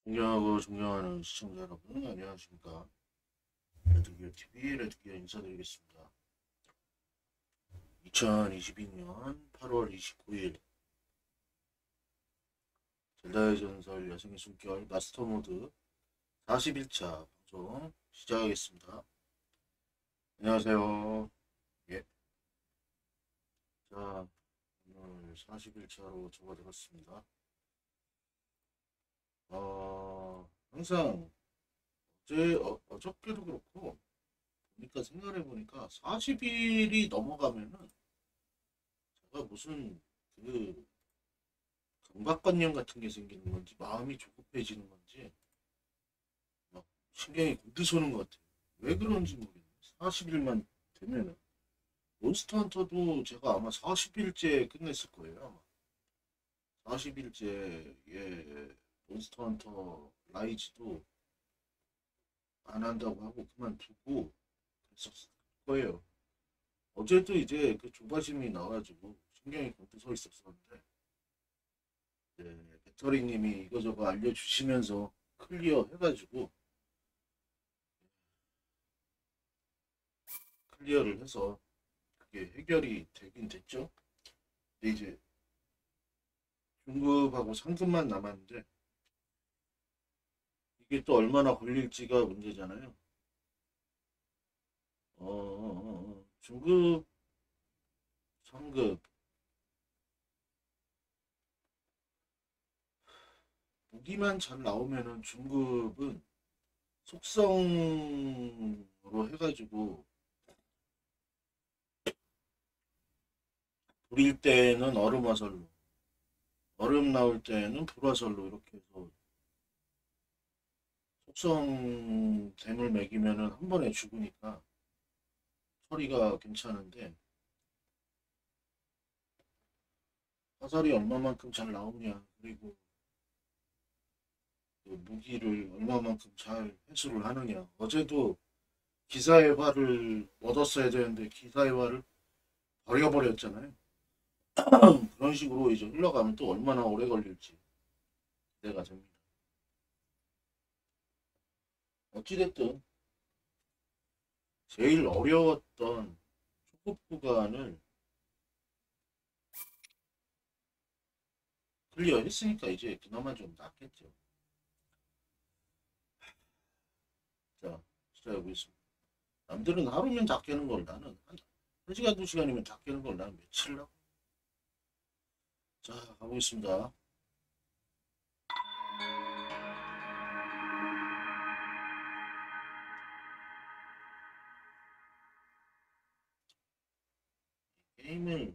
존경하고 존경하는 시청자 여러분, 안녕하십니까. 레드기어 TV 레드기어 인사드리겠습니다. 2022년 8월 29일 젤다의 전설 야생의 숨결 마스터 모드 41차 방송 시작하겠습니다. 안녕하세요. 예. 자, 오늘 41차로 접어들었습니다. 항상 어저께도 그렇고 보니까 생각해보니까 40일이 넘어가면은 제가 무슨 그 강박관념 같은 게 생기는 건지 마음이 조급해지는 건지 막 신경이 곤두서는 것 같아요. 왜 그런지 모르겠네. 40일만 되면은 몬스터 헌터도 제가 아마 40일째 끝냈을 거예요. 아마 40일째 예 몬스터 헌터 라이즈도 안 한다고 하고 그만두고 그랬었을 거예요. 어제도 이제 그 조바심이 나와가지고 신경이 곤두 서 있었었는데 배터리님이 이거저거 알려주시면서 클리어 해가지고 클리어를 해서 그게 해결이 되긴 됐죠. 근데 이제 중급하고 상급만 남았는데 이게 또 얼마나 걸릴지가 문제잖아요. 중급, 상급 무기만 잘 나오면은 중급은 속성으로 해가지고 불일 때는 얼음 화살로, 얼음 나올 때는 불화살로 이렇게 해서 속성됨을 매기면은 한 번에 죽으니까 처리가 괜찮은데 화살이 얼마만큼 잘 나오냐 그리고 그 무기를 얼마만큼 잘 회수를 하느냐. 어제도 기사의 화를 얻었어야 되는데 기사의 화를 버려버렸잖아요. 그런 식으로 이제 흘러가면 또 얼마나 오래 걸릴지 기대가 됩니다. 어찌됐든 제일 어려웠던 초급 구간을 클리어 했으니까 이제 그나마 좀 낫겠죠. 자, 시작해보겠습니다. 남들은 하루면 다 깨는 걸 나는 한 시간, 두 시간이면 다 깨는 걸 나는 며칠 하고. 자, 가보겠습니다. 게임을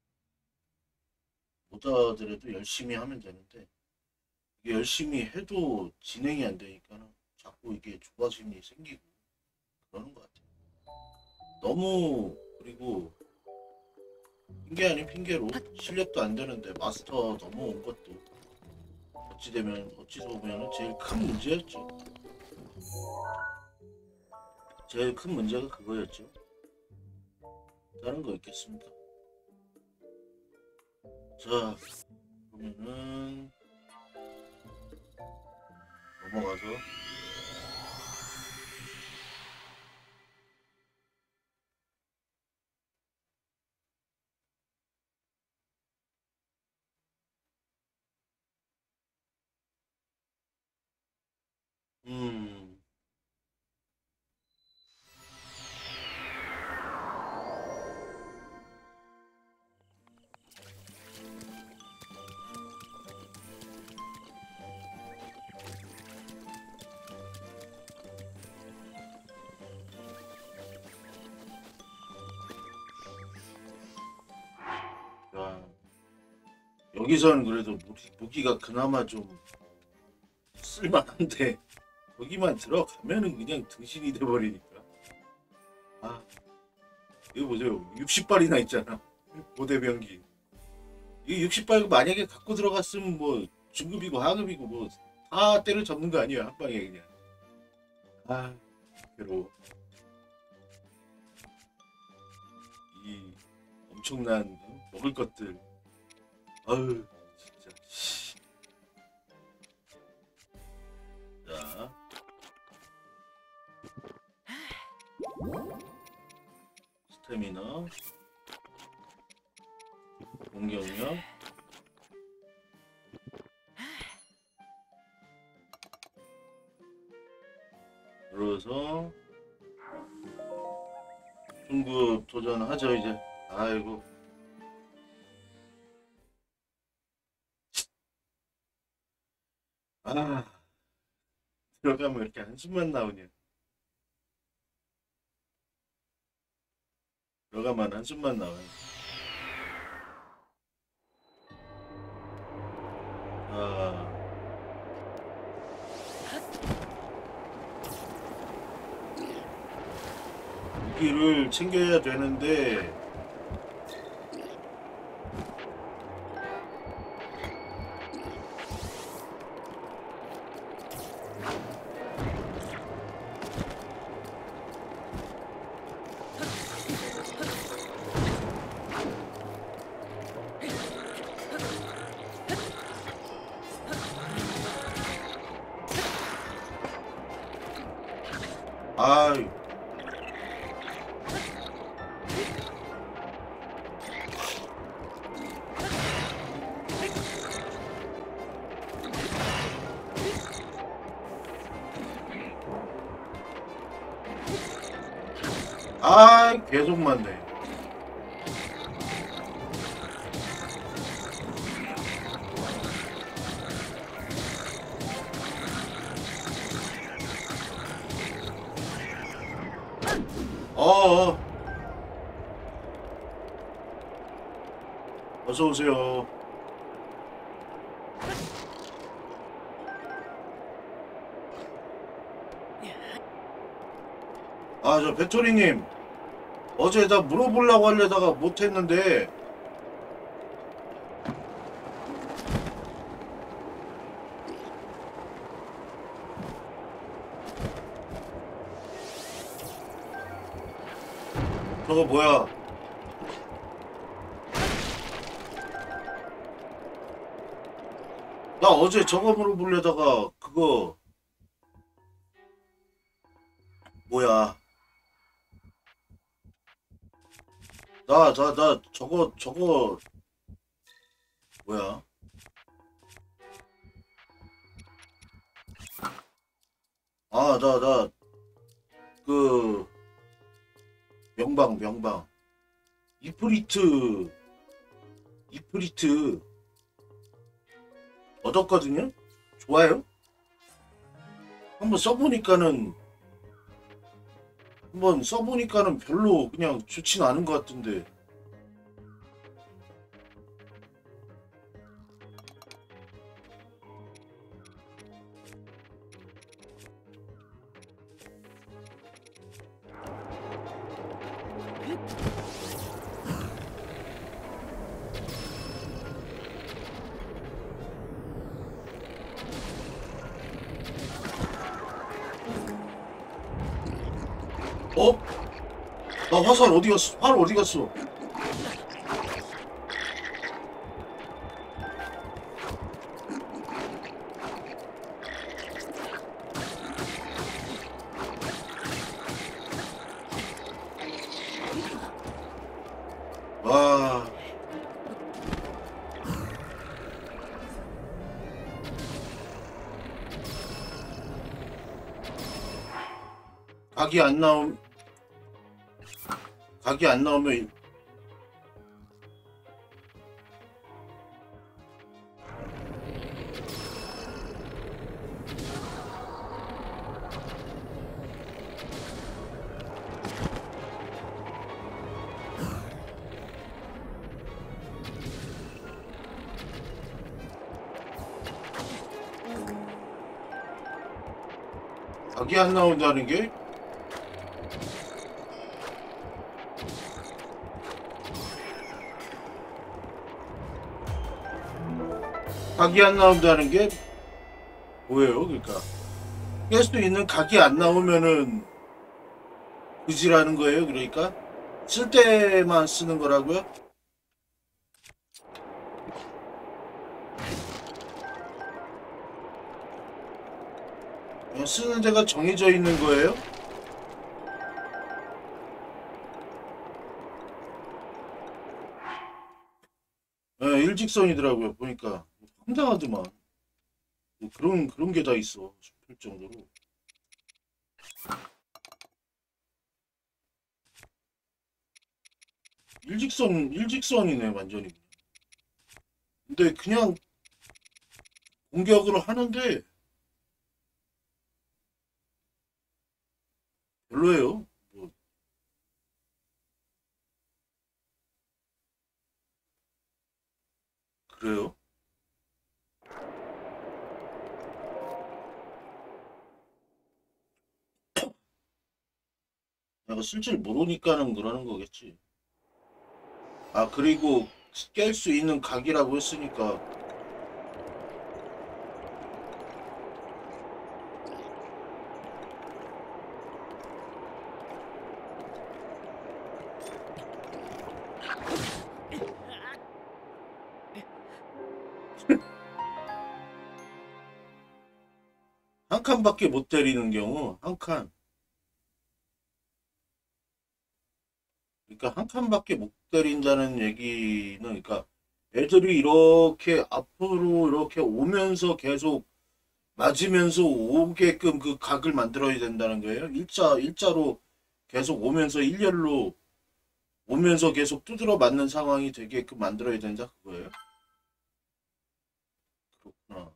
못하더라도 열심히 하면 되는데 이게 열심히 해도 진행이 안 되니까 자꾸 이게 조바심이 생기고 그러는 것 같아요. 너무 그리고 핑계 아닌 핑계로 실력도 안 되는데 마스터 넘어온 것도 어찌 보면은 제일 큰 문제였죠. 제일 큰 문제가 그거였죠. 다른 거 있겠습니까? 자, 그러면은 넘어가서 음, 야, 여기서는 그래도 무기가 그나마 좀 쓸만한데 거기만 들어가면은 그냥 등신이 돼버리니까. 아, 이거 보세요. 60발이나 있잖아. 고대병기. 이 60발 만약에 갖고 들어갔으면 뭐 중급이고 하급이고 뭐 다 때려잡는 거 아니야 한 방에 그냥. 아, 괴로워. 이 엄청난 먹을 것들. 아유, 진짜. 스태미나, 공격력, 그래서 중급 도전하죠 이제. 아이고. 아, 들어가면 이렇게 한숨만 나오냐. 들어가면 한숨만 나와요. 아, 무기를 챙겨야 되는데 아이. 아, 계속 맞네. 어어. 어서 오세요. 아, 저 배토리님 어제 나 물어보려고 하려다가 못했는데 저거 뭐야? 나 어제 저거 물어보려다가 그거 뭐야? 나 저거 뭐야? 아, 그 명방 이프리트 얻었거든요? 좋아요? 한번 써보니까는 별로 그냥 좋진 않은 것 같은데. 어? 나 화살 어디 갔어? 활 어디 갔어? 와, 각이 안 나옴, 각이 안 나오면 각이 안 나온다는 게? 각이 안 나온다는 게 뭐예요? 그러니까 깰 수 있는 각이 안 나오면은 그지라는 거예요. 그러니까 쓸 때만 쓰는 거라고요? 그냥 쓰는 데가 정해져 있는 거예요? 일직선이더라고요. 보니까 황당하더만. 뭐 그런 게 다 있어 싶을 정도로. 일직선이네 완전히. 근데 그냥 공격을 하는데 별로예요. 뭐 그래요? 내가 쓸 줄 모르니까는 그러는 거겠지. 아 그리고 깰 수 있는 각이라고 했으니까 한 칸밖에 못 때리는 경우 한 칸. 그러니까 한 칸밖에 못 때린다는 얘기는 그러니까 애들이 이렇게 앞으로 이렇게 오면서 계속 맞으면서 오게끔 그 각을 만들어야 된다는 거예요. 일자로 계속 오면서 일렬로 오면서 계속 두드러 맞는 상황이 되게끔 만들어야 된다 그거예요. 그렇구나.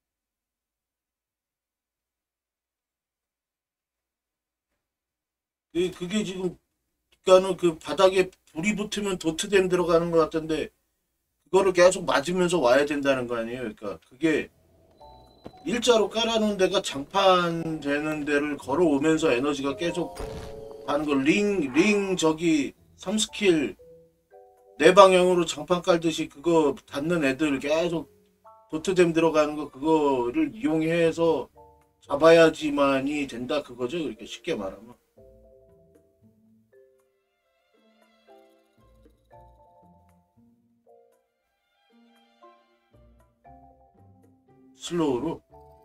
그게 지금 그러니까는 그 바닥에 불이 붙으면 도트댐 들어가는 것 같은데 그거를 계속 맞으면서 와야 된다는 거 아니에요. 그러니까 그게 일자로 깔아놓은 데가 장판 되는 데를 걸어오면서 에너지가 계속 가는 거 링 저기 3스킬 네 방향으로 장판 깔듯이 그거 닿는 애들 계속 도트댐 들어가는 거 그거를 이용해서 잡아야지만이 된다 그거죠. 이렇게 쉽게 말하면 슬로우로.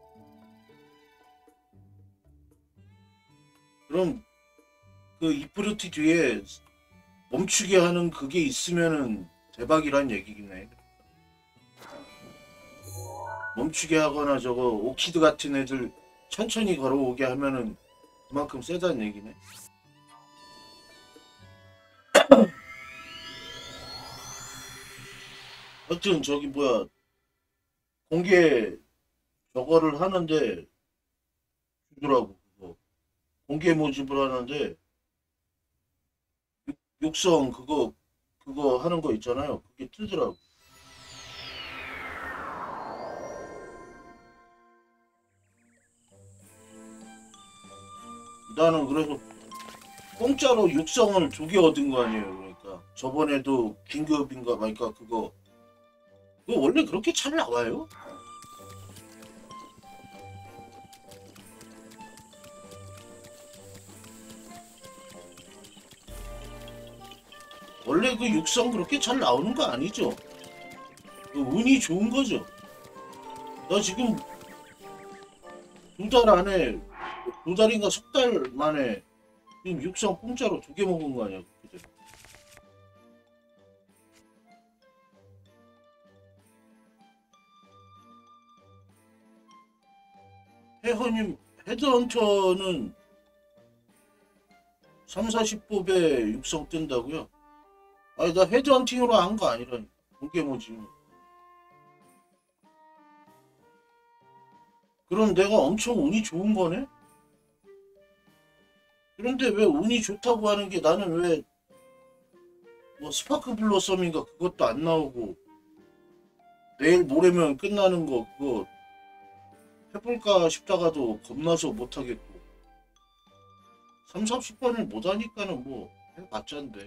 그럼 그 이프루티 뒤에 멈추게 하는 그게 있으면은 대박이란 얘기겠네. 멈추게 하거나 저거 오키드 같은 애들 천천히 걸어오게 하면은 그만큼 세다는 얘기네. 하여튼 저기 뭐야 공개 저거를 하는데 주더라고 그거. 공개 모집을 하는데 육성 그거 하는 거 있잖아요. 그게 뜨더라고. 나는 그래서 공짜로 육성을 2개 얻은 거 아니에요. 그러니까 저번에도 긴급인가 그러니까 그거 원래 그렇게 잘 나와요? 원래 그 육성 그렇게 잘 나오는 거 아니죠? 그 운이 좋은 거죠. 나 지금 2달 안에 2달인가 3달 만에 지금 육성 공짜로 2개 먹은 거 아니야? 그죠? 해허님 헤드헌터는 3, 40뽑에 육성 뜬다고요? 아니 나 헤드헌팅으로 한 거 아니라니. 그게 뭐지? 그럼 내가 엄청 운이 좋은 거네? 그런데 왜 운이 좋다고 하는 게 나는 왜 뭐 스파크 블러썸인가 그것도 안 나오고 내일 모레면 끝나는 거 그거 해볼까 싶다가도 겁나서 못하겠고 3, 40번을 못하니까는 뭐 해봤자인데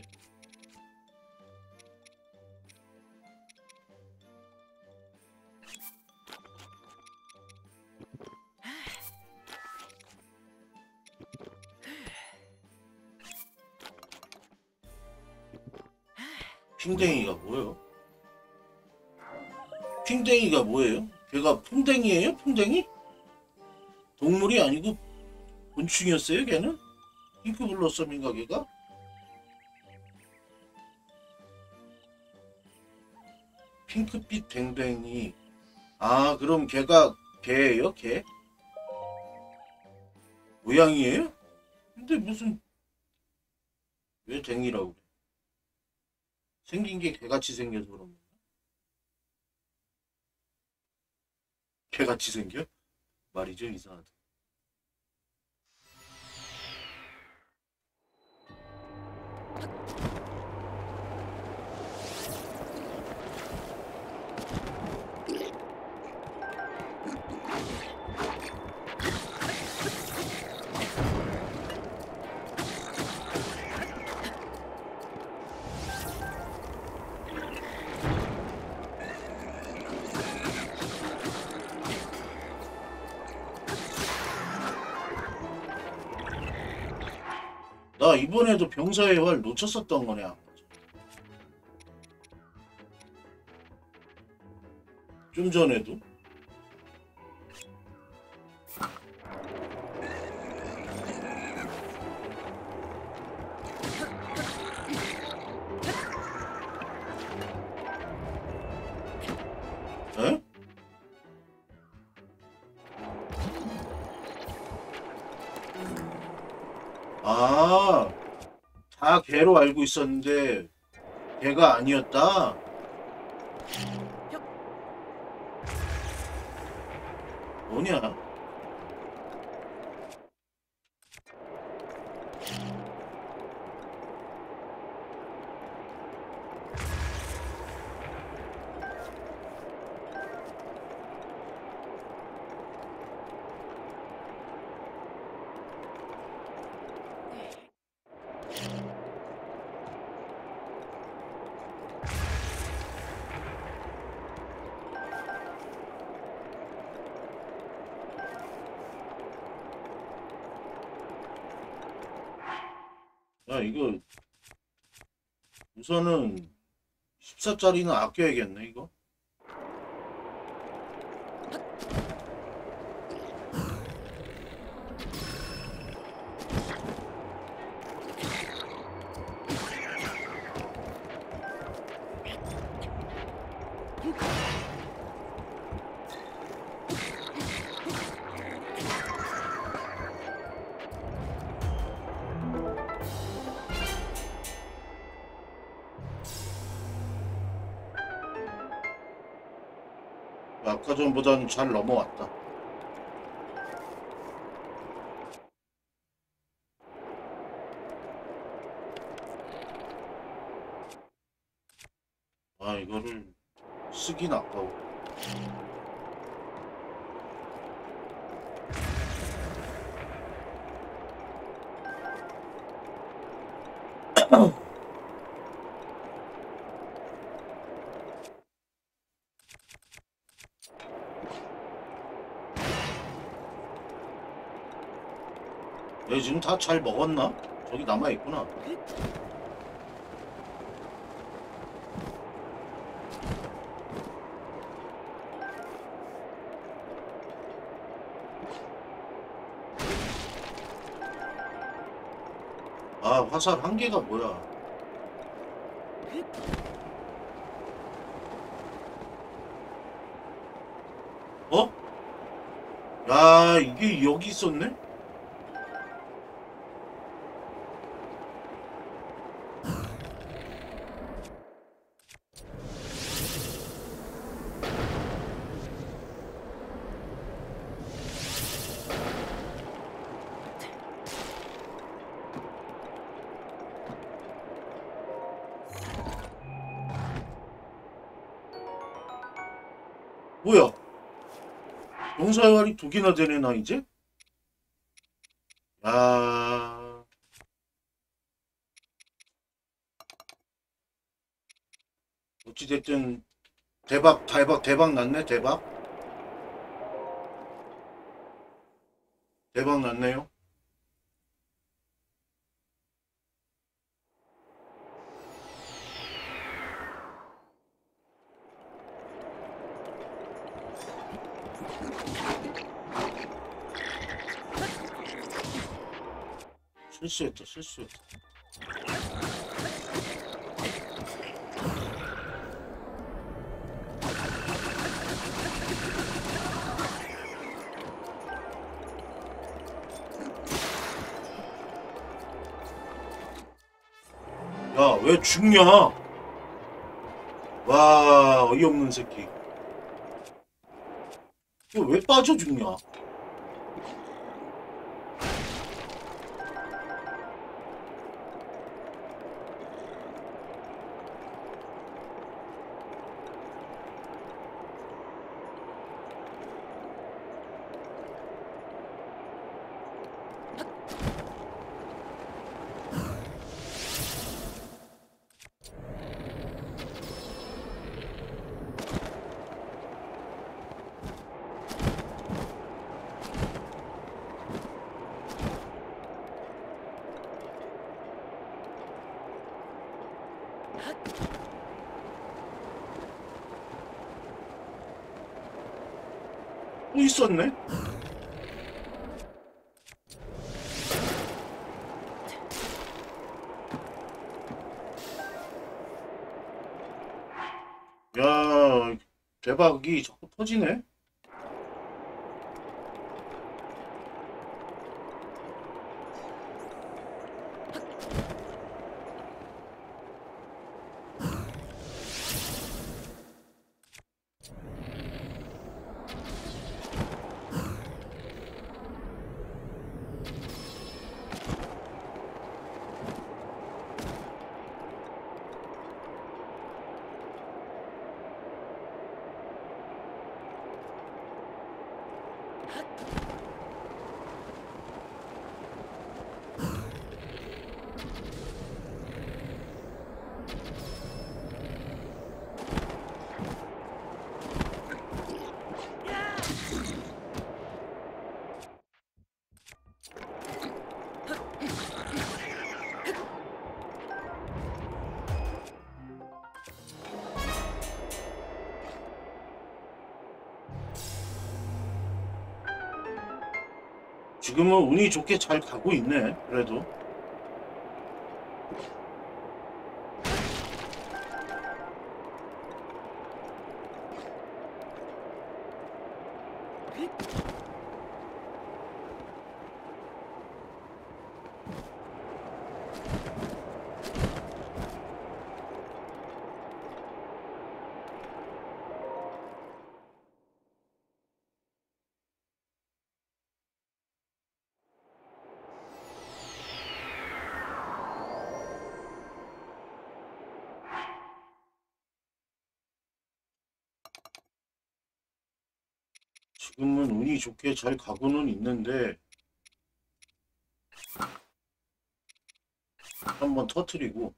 핑댕이가 뭐예요? 핑댕이가 뭐예요? 걔가 풍뎅이에요? 풍뎅이? 동물이 아니고 곤충이었어요 걔는? 핑크 블러썸인가 걔가? 핑크빛 뱅뱅이. 아, 그럼 걔가 개예요? 개? 고양이에요? 근데 무슨 왜 댕이라고 그래? 생긴 게 개같이 생겨서 그런 거. 개같이 생겨? 말이죠, 이상하다. 나 이번에도 병사의 활 놓쳤었던 거냐? 좀 전에도? 에? 아, 다 개로 알고 있었는데 개가 아니었다? 뭐냐? 야, 이거 우선은 14짜리는 아껴야겠네, 이거. 아까 전보다는 잘 넘어왔다. 아, 이거를 쓰긴 아까워. 얘 지금 다 잘 먹었나? 저기 남아있구나. 아, 화살 한 개가 뭐야? 어? 야, 이게 여기 있었네? 뭐야? 용사활이 두 개나 되네, 나 이제? 야, 어찌됐든 대박 났네, 대박 났네요. 실수했다. 왜 죽냐? 와, 어이없는 새끼. 이거 왜 빠져 죽냐? 또 있었네? 야, 대박이 자꾸 터지네? 지금은 운이 좋게 잘 가고 있네, 그래도. 지금은 운이 좋게 잘 가고는 있는데 한번 터트리고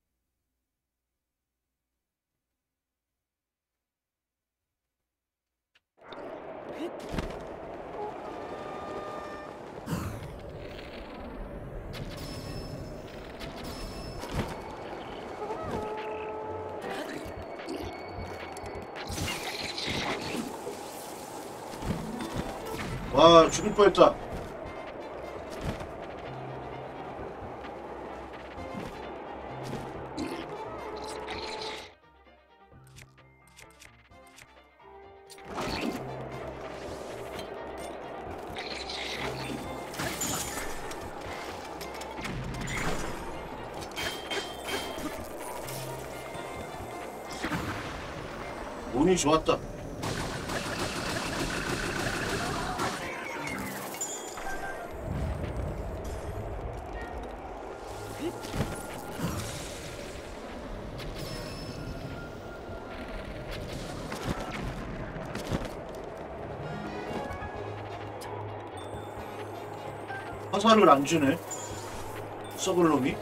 와, 죽을 뻔했다. 운이 좋았다. 화살을 안 주네, 썩을 놈이.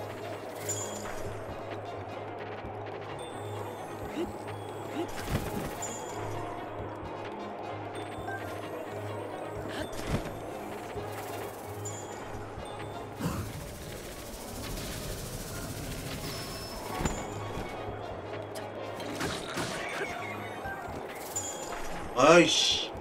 아이씨.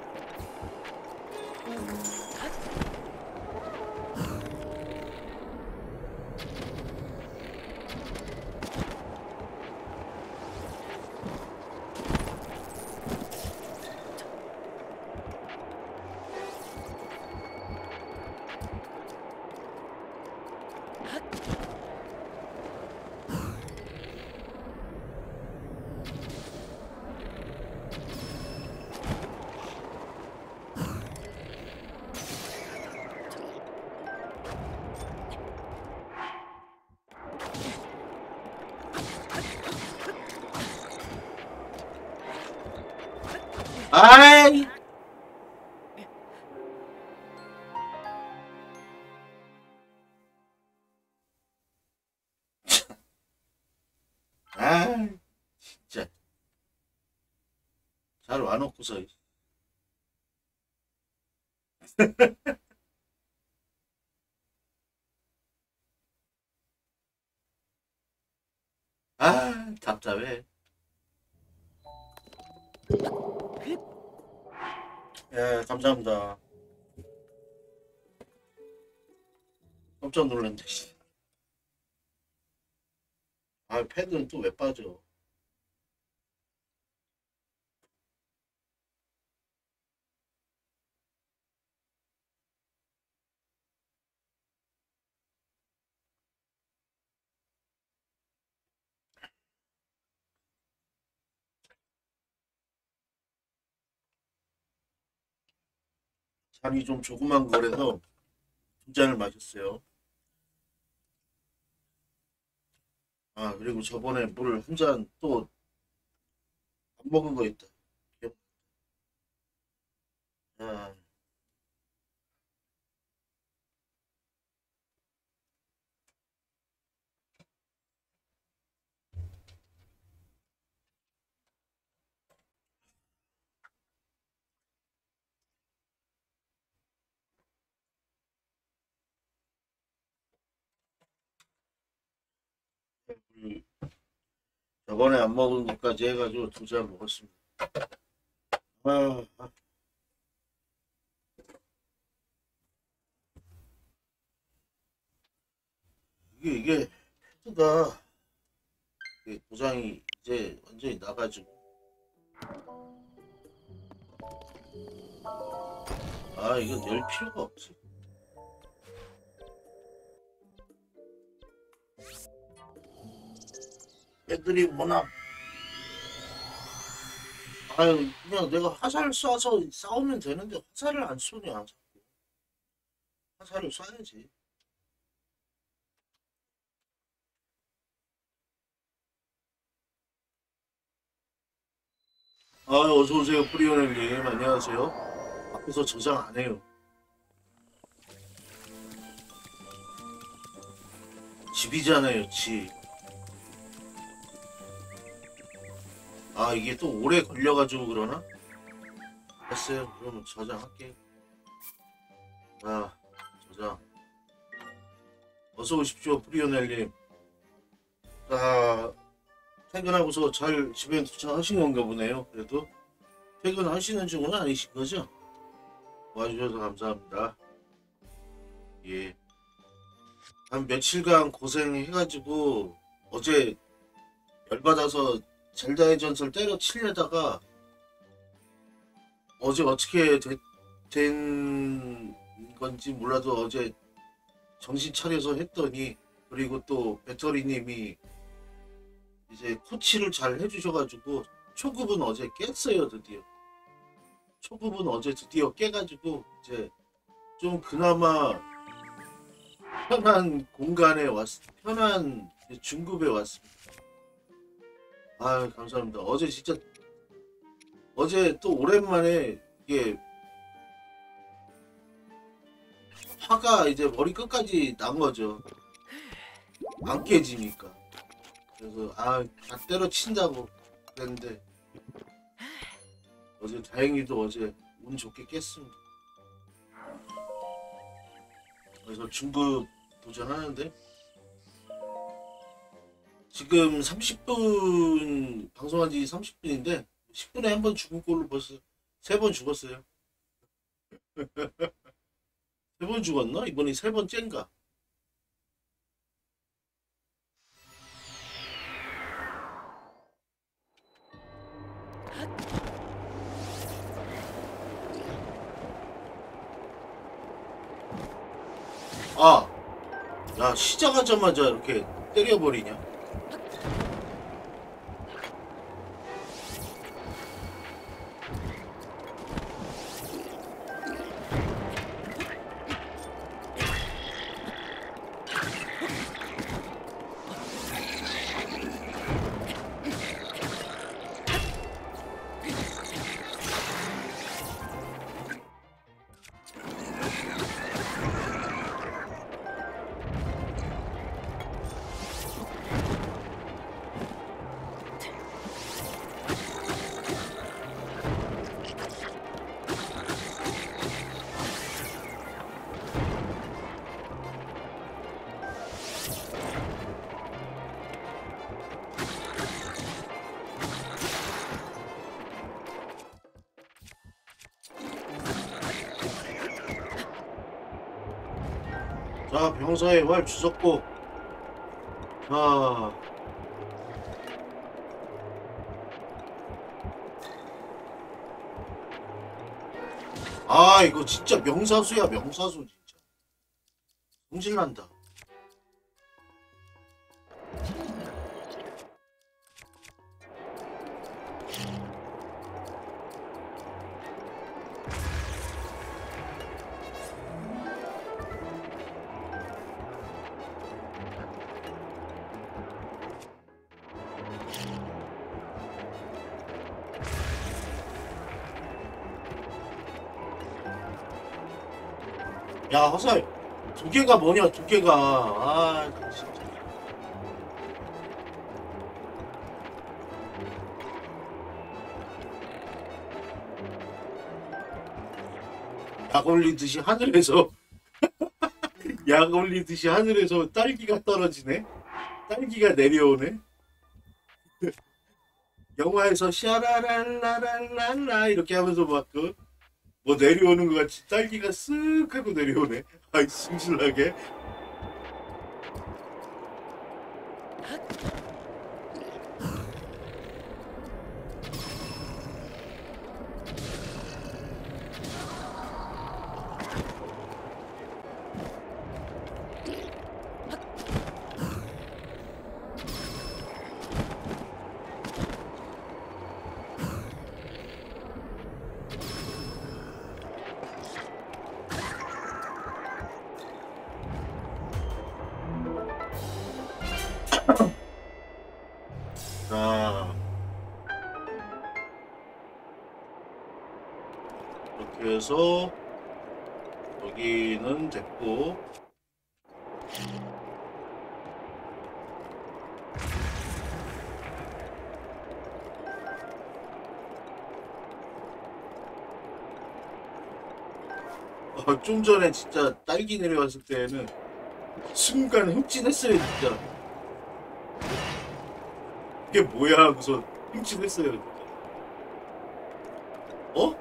아, 진짜 잘 와놓고서. 아, 답답해. 예, 감사합니다. 깜짝 놀랐네. 씨. 아, 패드는 또 왜 빠져? 잔이 좀 조그만 거라서 두 잔을 마셨어요. 아, 그리고 저번에 물 한 잔 또 안 먹은 거 있다. 기억- 아, 물 저번에 안 먹은 것까지 해가지고 두 잔 먹었습니다. 아, 아, 이게 패드가 이게 고장이 이제 완전히 나가지고. 아, 이건 열 필요가 없지. 애들이 워낙, 아유, 그냥 내가 화살 쏴서 싸우면 되는데 화살을 안 쏘냐, 자꾸. 화살을 쏴야지. 아, 어서오세요, 프리오넬님. 안녕하세요. 앞에서 저장 안 해요. 집이잖아요, 집. 아, 이게 또 오래 걸려가지고 그러나? 됐어요. 그러면 저장할게요. 아, 저장. 어서 오십시오, 프리오넬님. 자, 퇴근하고서 잘 집에 도착하신 건가 보네요. 그래도 퇴근하시는 중은 아니신 거죠? 와주셔서 감사합니다. 예. 한 며칠간 고생해가지고 어제 열받아서 젤다의 전설 때려치려다가 어제 어떻게 된 건지 몰라도 어제 정신 차려서 했더니, 그리고 또 배터리님이 이제 코치를 잘 해주셔가지고 초급은 어제 깼어요. 드디어 초급은 어제 드디어 깨가지고 이제 좀 그나마 편한 공간에 편한 중급에 왔습니다. 아, 감사합니다. 어제 진짜, 어제 또 오랜만에 이게 화가 이제 머리 끝까지 난 거죠. 안 깨지니까. 그래서 다 때려친다고 그랬는데 어제 다행히도 어제 운 좋게 깼습니다. 그래서 중급 도전하는데 지금 30분 방송한 지 30분인데 10분에 한 번 죽은 꼴로 벌써 3번 죽었어요. 3번 죽었나? 이번이 3번째인가? 아, 야, 시작하자마자 이렇게 때려버리냐? 자, 병사의 활 주웠고, 자, 아, 이거 진짜 명사수야, 명사수, 진짜. 성질난다. 야, 화살, 두 개가 뭐냐, 두 개가. 아, 진짜. 약 올리듯이 하늘에서, 약 올리듯이 하늘에서 딸기가 떨어지네? 딸기가 내려오네? 영화에서 샤라랄라랄랄라 이렇게 하면서 막 그, 뭐 내려오는 것 같이 딸기가 쓱 하고 내려오네. 아이, 싱실하게. 자, 이렇게 해서 여기는 됐고, 좀 전에 진짜 딸기 내려왔을 때는 순간 흠칫했어요, 진짜. 이게 뭐야 하고서 흠칫했어요, 진짜. 어?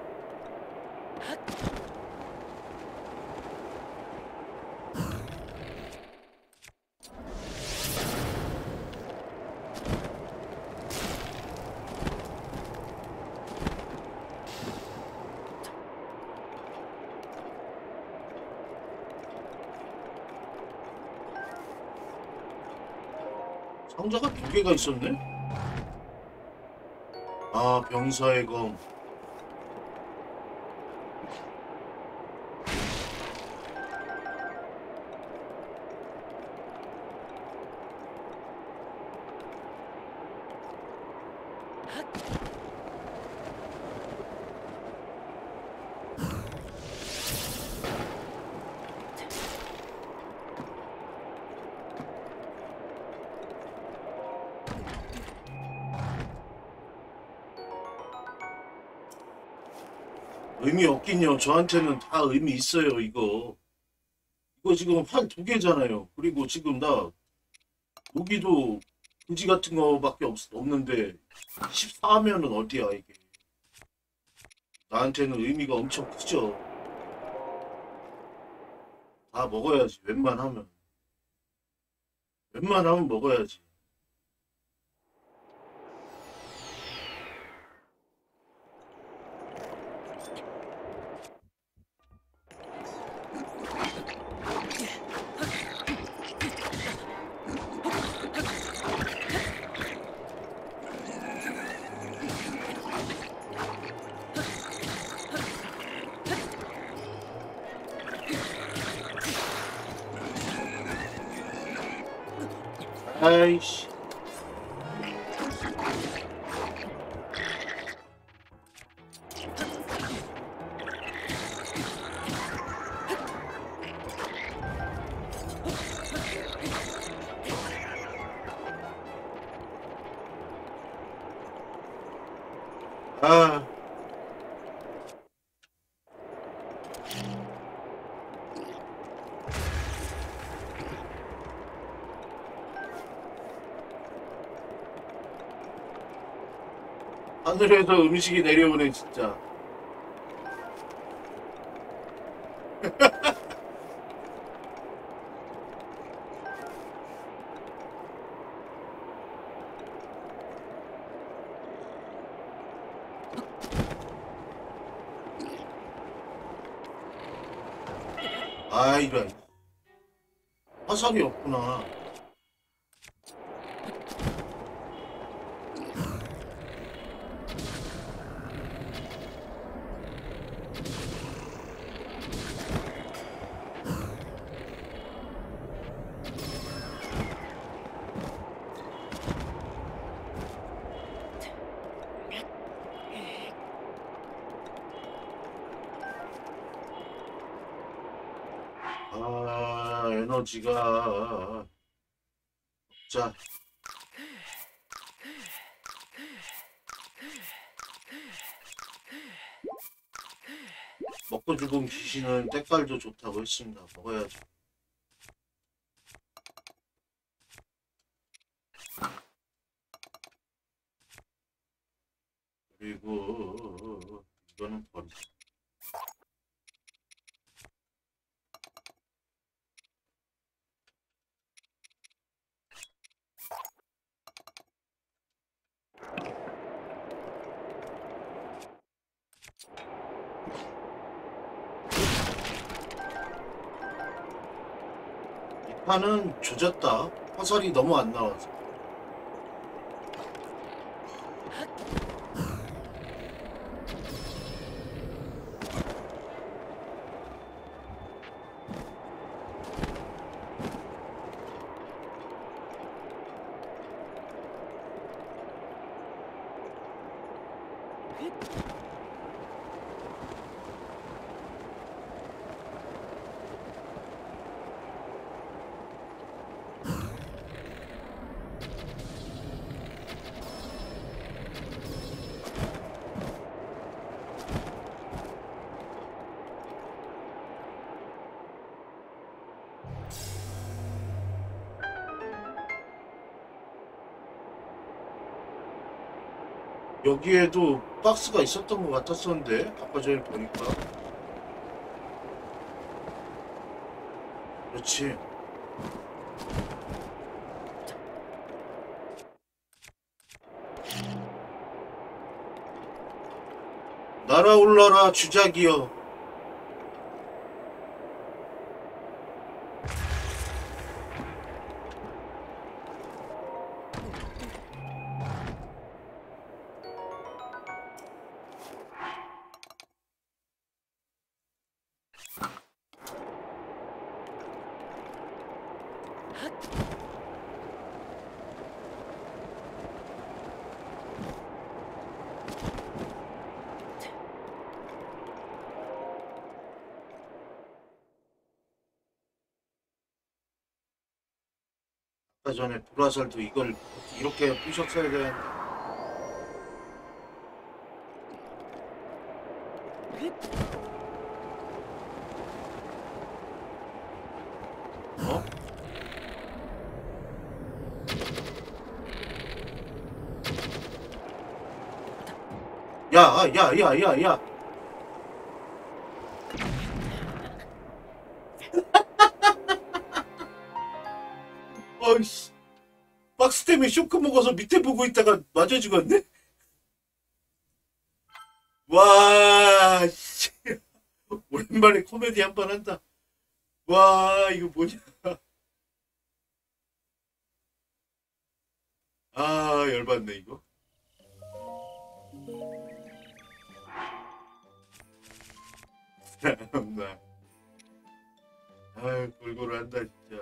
상자가 두 개가 있었네? 아, 병사의 검. 의미 없긴요. 저한테는 다 의미 있어요, 이거. 이거 지금 판 두 개잖아요. 그리고 지금 나 무기도 그지 같은 거밖에 없는데 14면은 어디야, 이게. 나한테는 의미가 엄청 크죠. 다 먹어야지, 웬만하면. 웬만하면 먹어야지. 아이씨. 아, 하늘에서 음식이 내려오네, 진짜. 아, 이런. 화살이 없구나. 아, 에너지가. 자, 먹고 죽은 귀신은 때깔도 좋다고 했습니다. 먹어야죠. 그리고 이거는 버리자. 이 판은 조졌다. 화살이 너무 안 나와서. 여기에도 박스가 있었던 것 같았었는데 아까 전에 보니까. 그렇지. 날아올라라 주작이여. 아까 전에 불화살도 이걸 이렇게 부셨어야 돼. 어? 야. 어이씨. 박스 때문에 쇼크 먹어서 밑에 보고 있다가 맞아 죽었네? 와, 씨. 오랜만에 코미디 한 번 한다. 와, 이거 뭐냐. 아, 열받네, 이거. 참나. 아유, 골고루 한다, 진짜.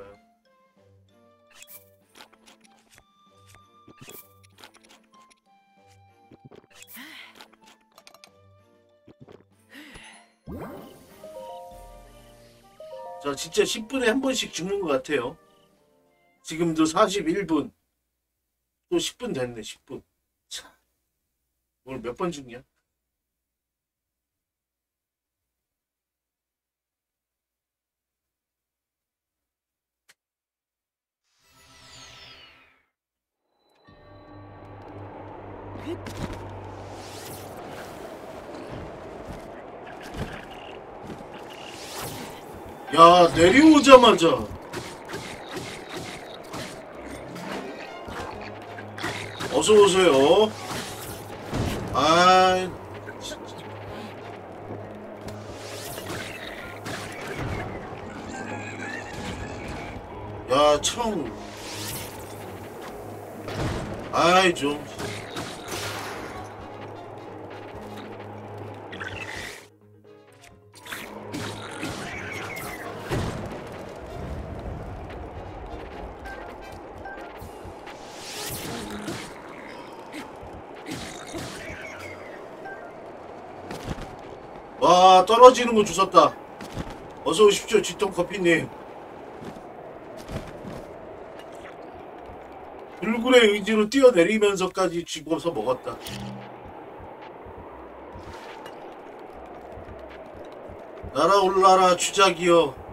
자, 진짜 10분에 한 번씩 죽는 것 같아요. 지금도 41분. 또 10분 됐네, 10분. 참, 오늘 몇 번 죽냐? 야, 내려오자마자 어서 오세요. 아, 진짜. 야, 청. 아이, 좀. 와, 떨어지는 거 주웠다. 어서 오십시오, 쥐똥커피님. 불굴의 의지로 뛰어내리면서까지 집어서 먹었다. 날아올라라, 주작이여.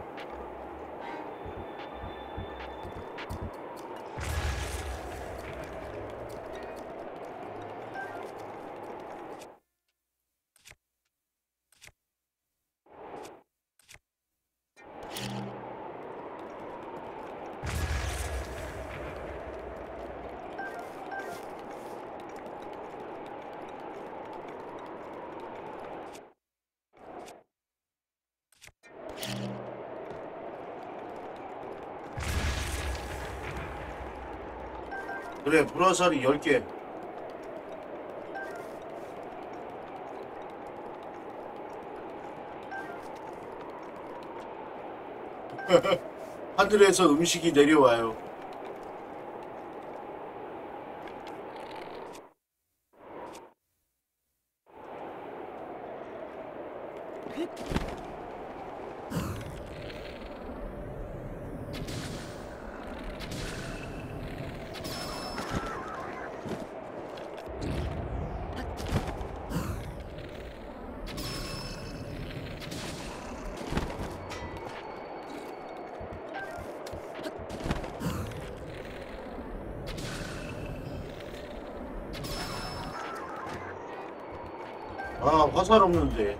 그래, 불화살이 10개. 하늘에서 음식이 내려와요. 아, 화살 없는데.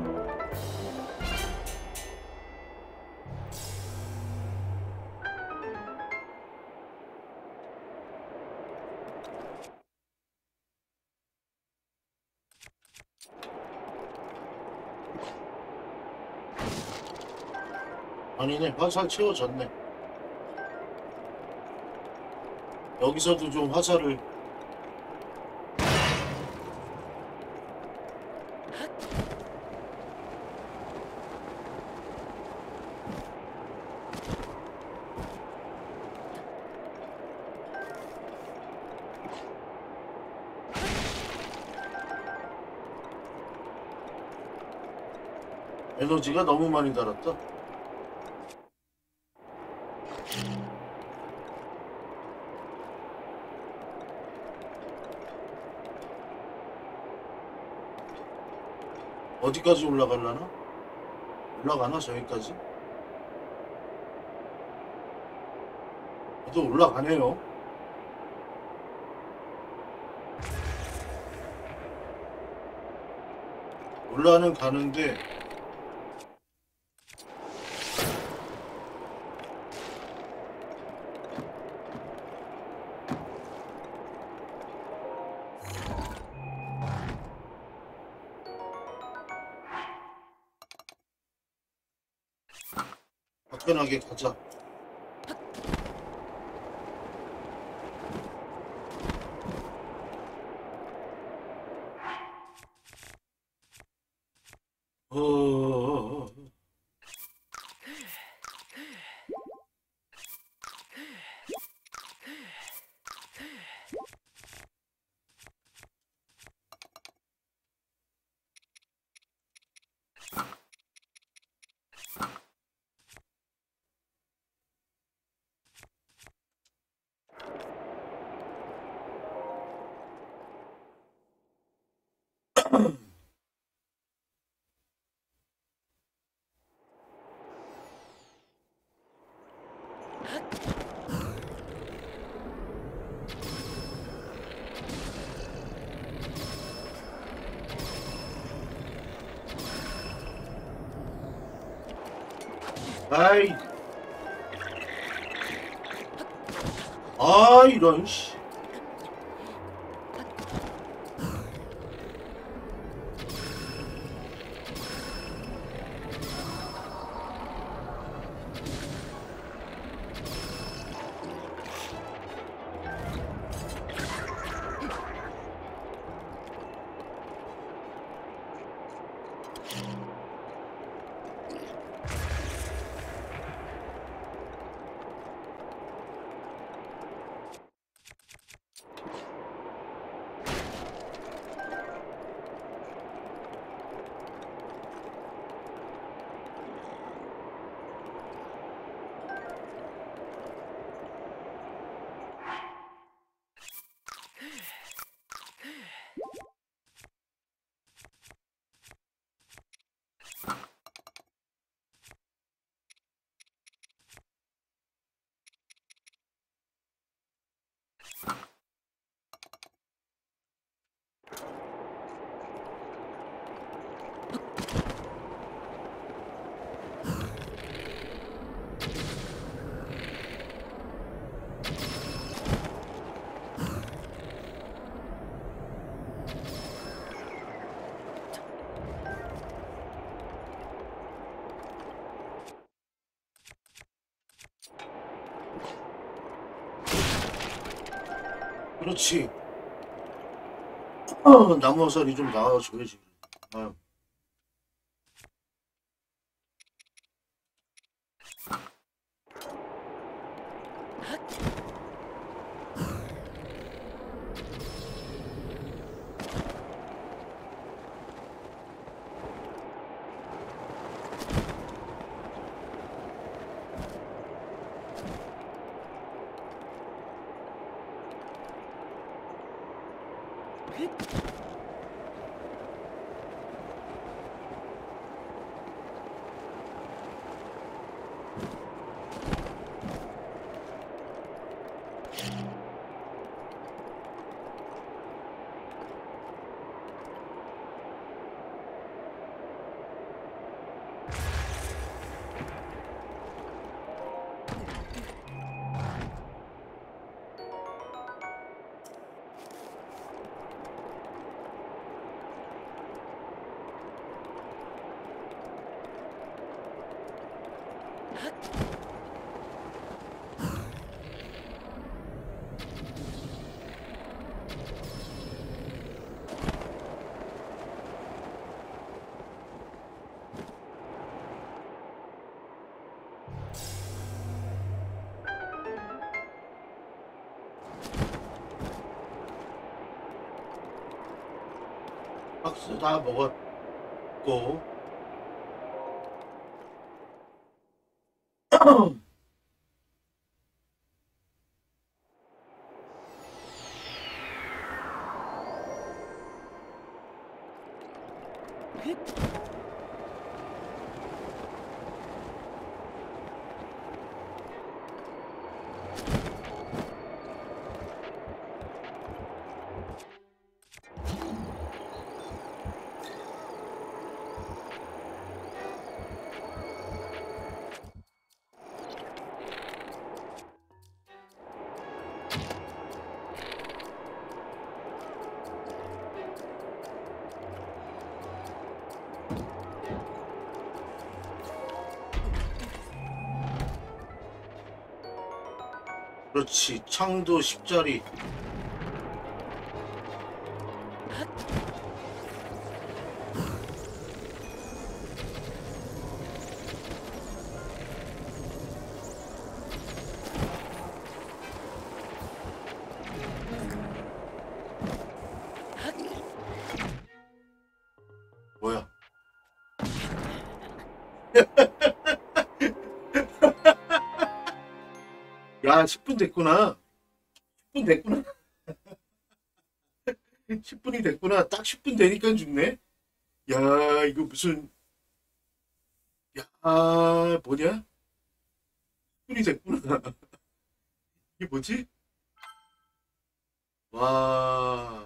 아니네, 화살 채워졌네. 여기서도 좀 화살을. 에너지가 너무 많이 달았다. 어디까지 올라가려나? 올라가나 저기까지? 또 올라가네요. 올라는 가는데 화끈하게 가자. 어... 아이, 아 이런 씨. 그렇지. 나무 화살이 좀 나와줘야지. 아, 박스 다 먹었고. 그렇지. 창도 10짜리. 뭐야? 야, 10분 됐구나. 10분 됐구나. 10분이 됐구나. 딱 10분 되니까 죽네. 야, 이거 무슨, 야, 뭐냐? 10분이 됐구나. 이게 뭐지? 와,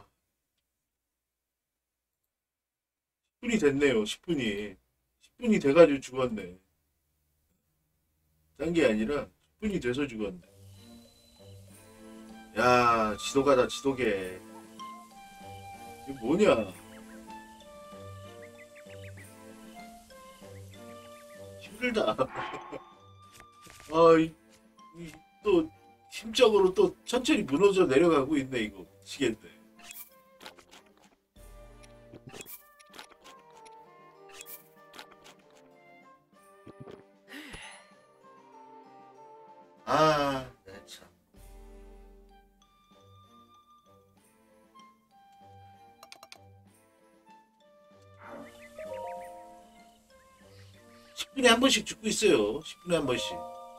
10분이 됐네요. 10분이. 10분이 돼가지고 죽었네. 딴 게 아니라 10분이 돼서 죽었네. 야, 지도가다, 지도개. 이게 뭐냐? 힘들다. 아, 또, 힘적으로 또 천천히 무너져 내려가고 있네, 이거. 미치겠네. 아, 네, 참. 10분에 한 번씩 죽고 있어요. 10분에 한 번씩.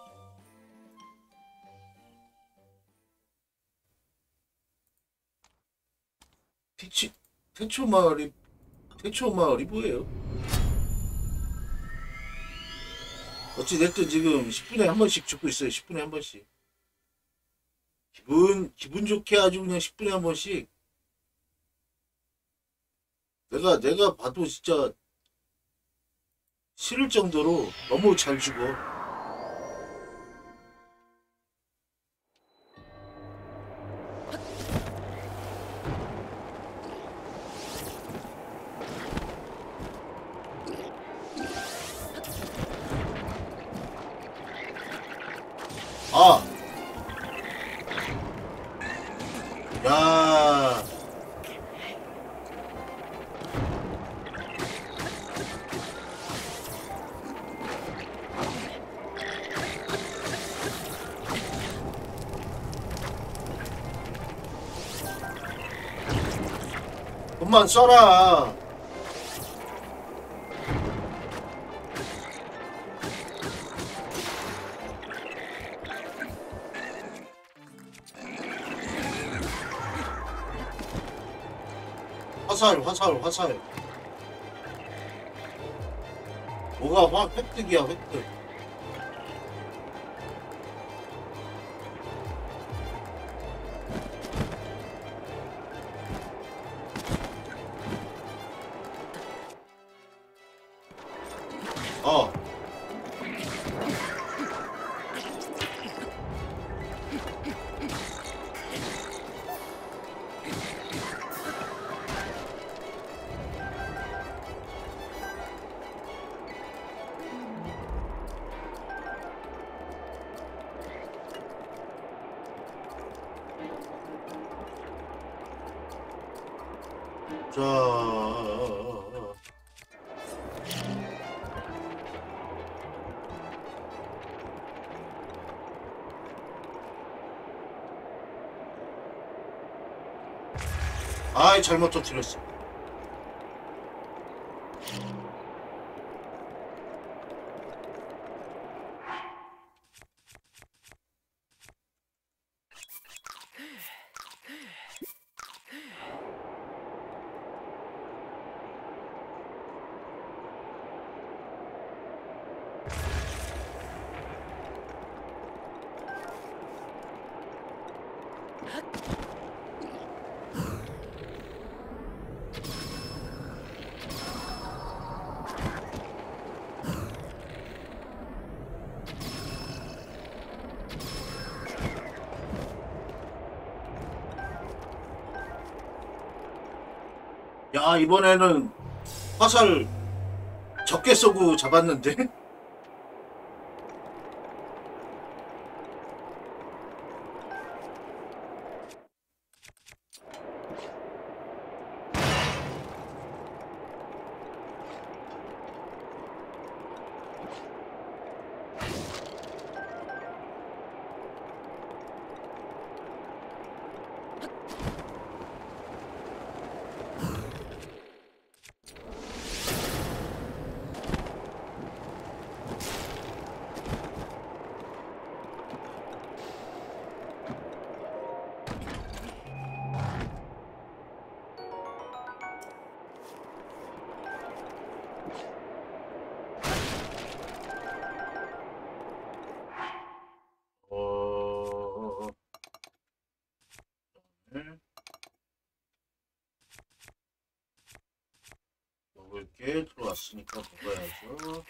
대치, 태초 마을이, 태초 마을이 뭐예요? 어찌됐든 지금 10분에 한 번씩 죽고 있어요. 10분에 한 번씩. 기분 좋게 아주 그냥 10분에 한 번씩 내가 봐도 진짜 싫을 정도로 너무 잘 죽어. 아, 야, 그만 써라. 화살. 뭐가 획득이야, 획득. 어, 자, 아이, 잘못 터뜨렸어. 야, 이번에는 화살 적게 쏘고 잡았는데? 어, 네. 먹을 게 들어왔으니까 먹어야죠.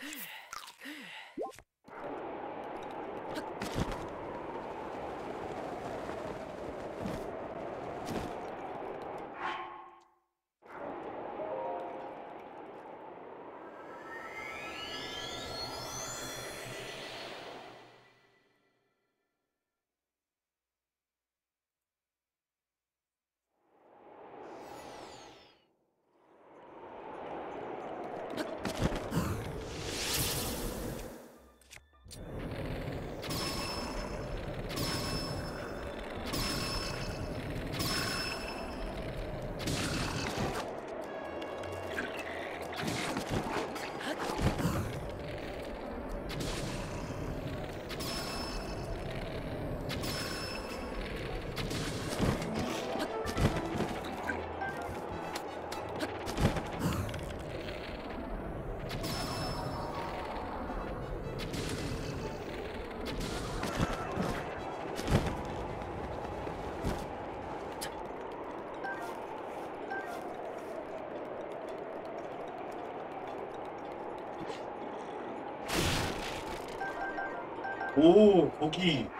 오, 고기.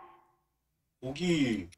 고기.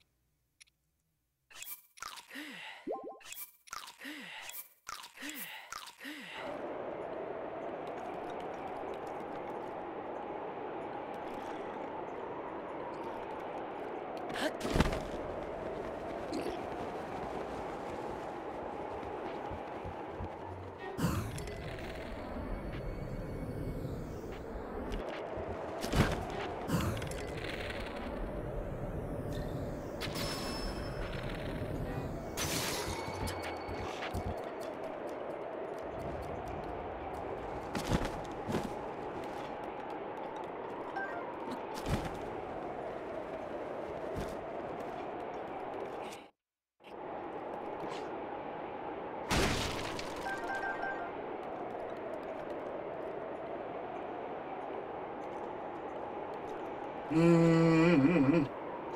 음, 음, 음.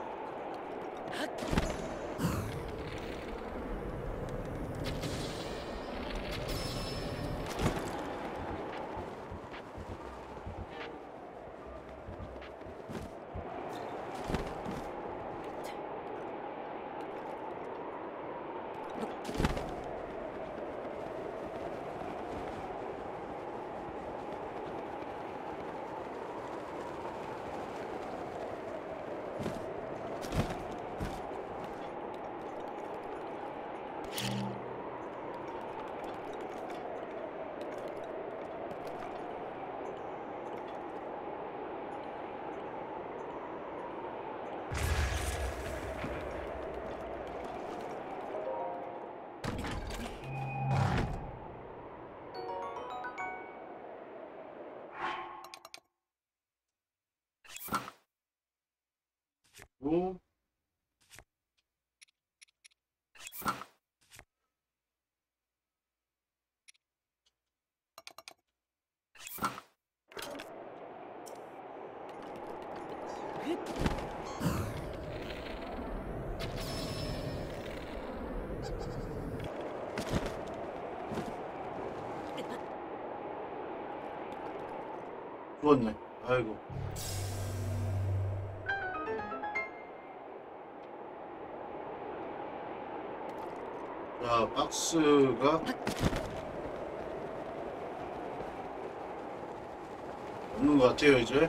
오, 죽었네. 아이고. 자, 박스가 없는 것 같아요, 이제.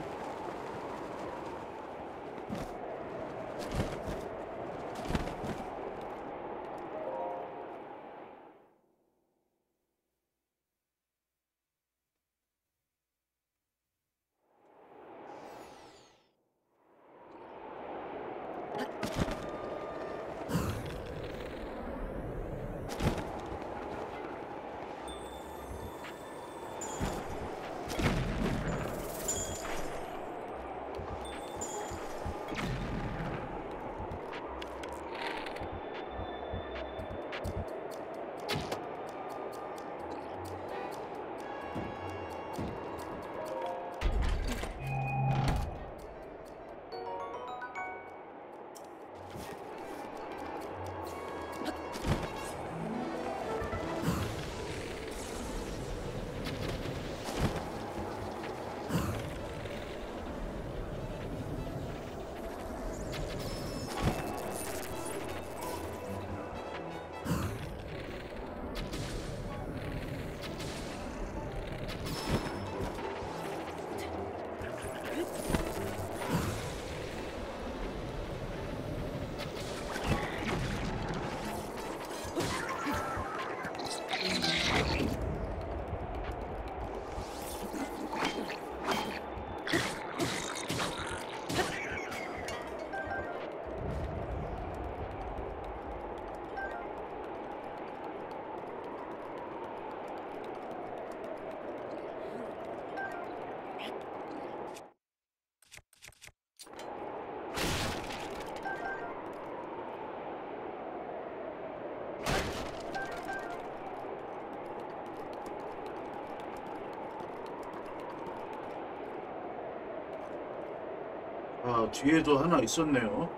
아, 뒤에도 하나 있었네요.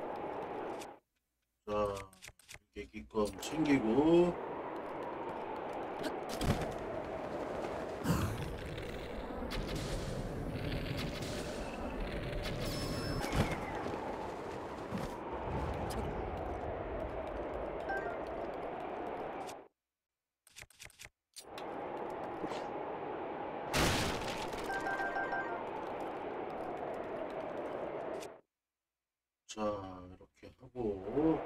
자, 계기껌 챙기고. 자, 이렇게 하고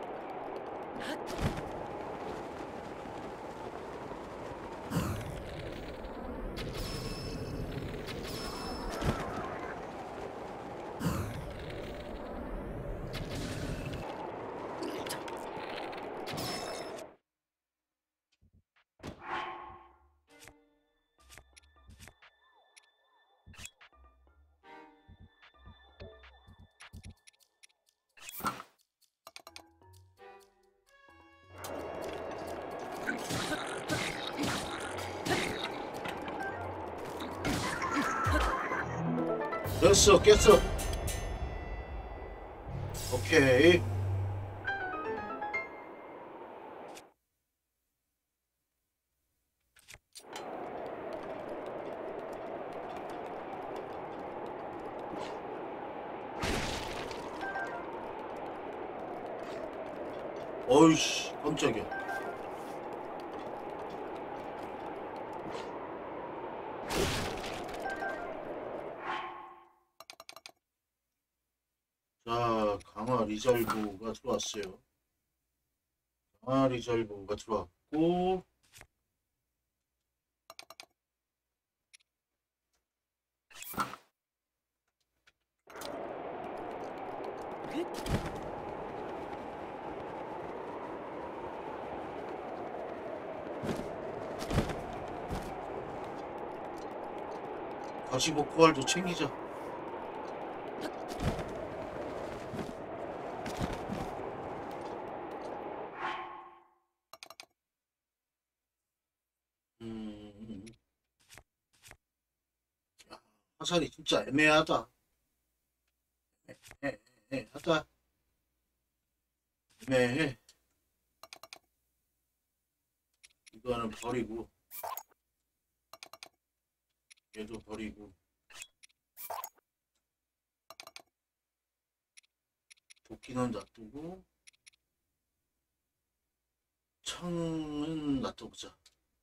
됐어, 깼어. 오케이. 어이씨, 깜짝이야. 자, 강화 리졸브가 들어왔어요. 강화 리졸브가 들어왔고, 가시복구알도 챙기자. 야, 화살이 진짜 애매하다. 애매하다. 애매해. 이거는 버리고, 얘도 버리고, 도끼는 놔두고, 창은 놔두자.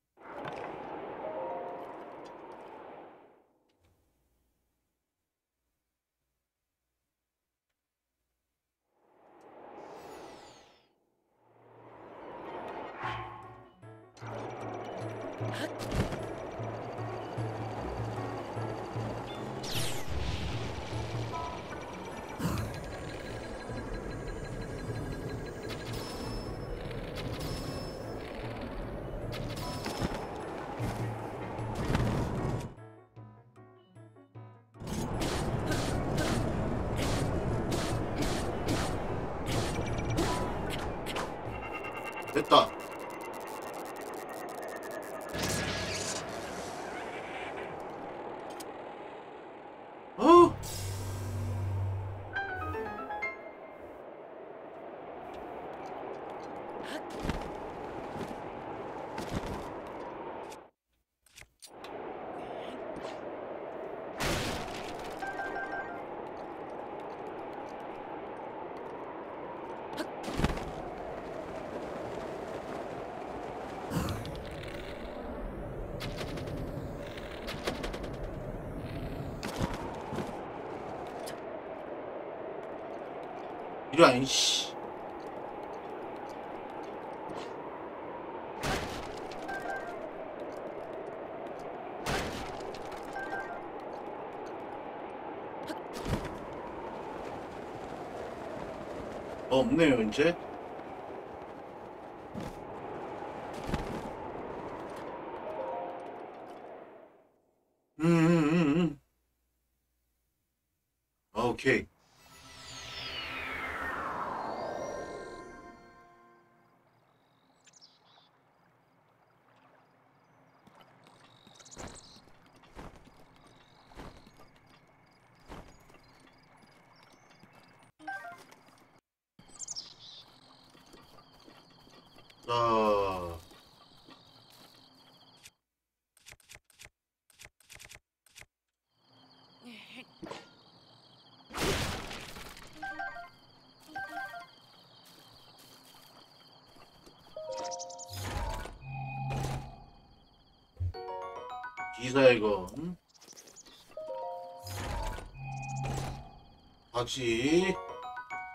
됐다. 어? 이런, 씨. 없네요, 이제. 음, 음, 음, 음. 오케이. 자, 기사의 건 바지.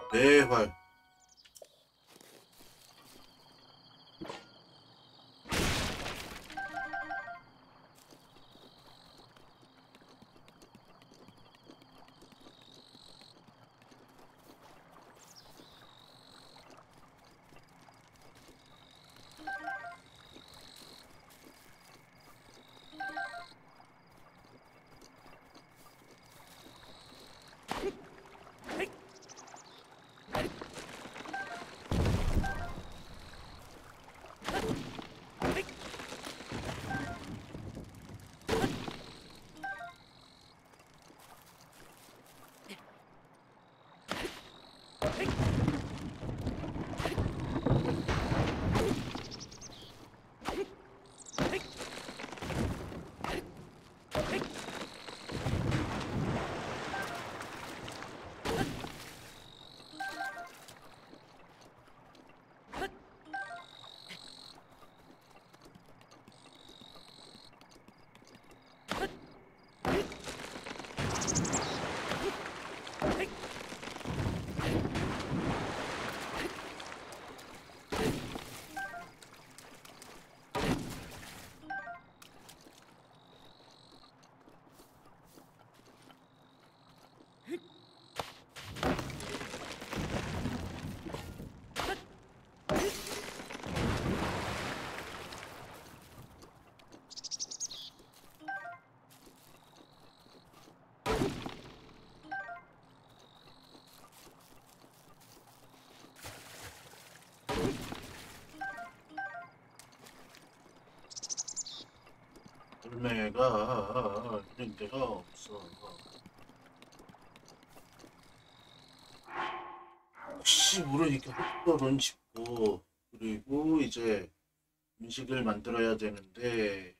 대활. 열매가 있는 데가 없어. 혹시 모르니까 흙돌은 짚고, 그리고 이제 음식을 만들어야 되는데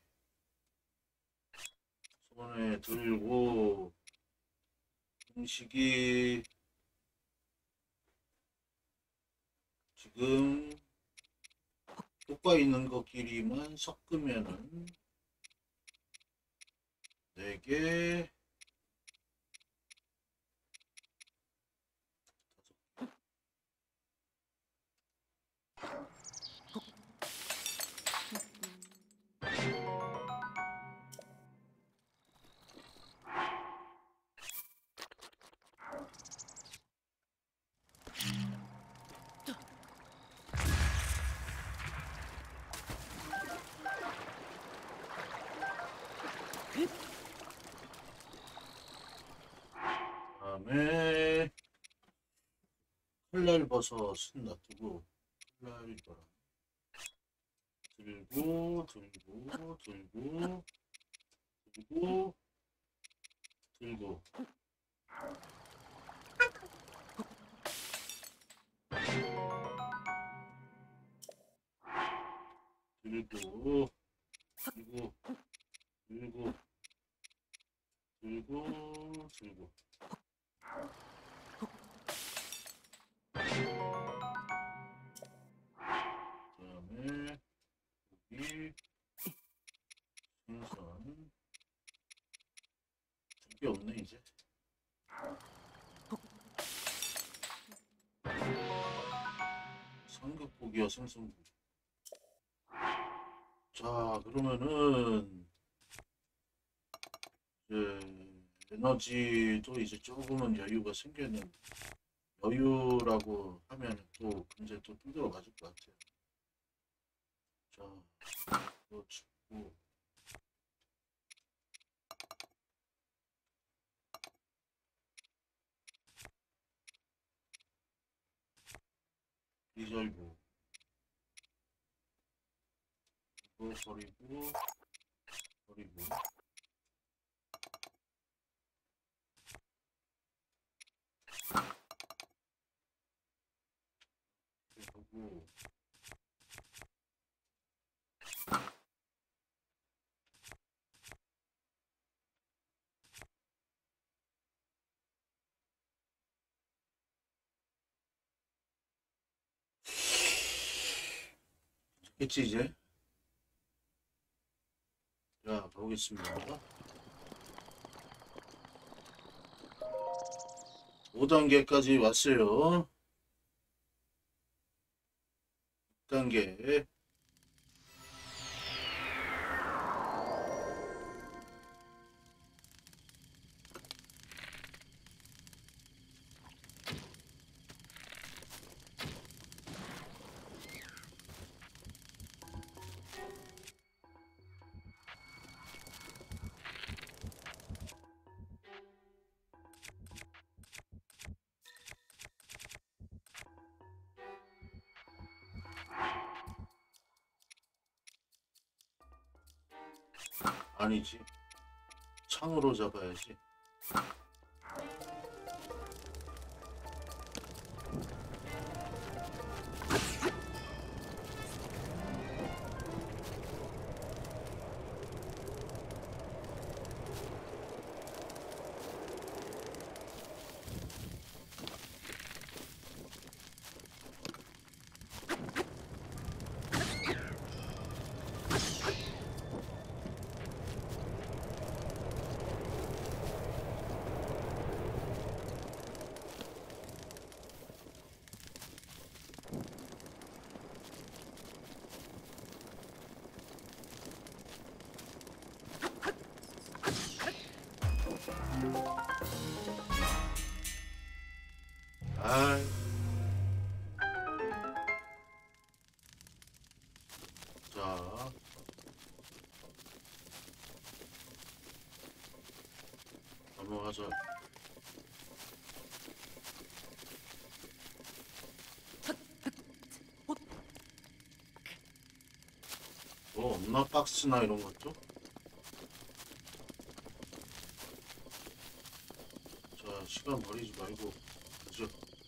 손에 들고 음식이 지금 효과 있는 것끼리만 섞으면은 4개, 그다음에 칼날버섯은 놔두고 칼날이더라. 들고 들고 들고 들고 들고 들고 들고 들고 들고 들고 그다음에 고기, 생선. 게 없네 이제. 삼겹고기와 생선고기. 자, 그러면은 이제 에너지도 이제 조금은 여유가 생겼는. 여유라고 하면 또 이제 또 두드러 맞을 것 같아요. 자, 이거 짚고 이절고 이거 버리고 버리고 그리고 됐지 이제. 자, 가보겠습니다. 5단계까지 왔어요. 게. 아니지. 창으로 잡아야지. 아, 자, 넘어가자. 뭐 없나? 박스나 이런 것도? 자, 시간 버리지 말고 가자.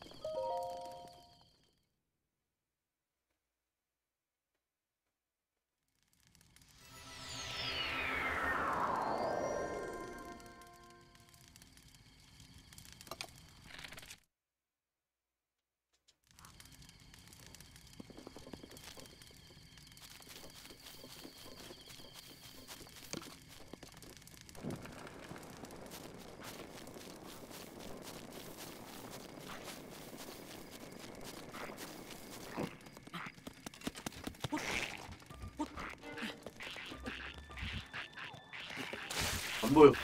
안 보여.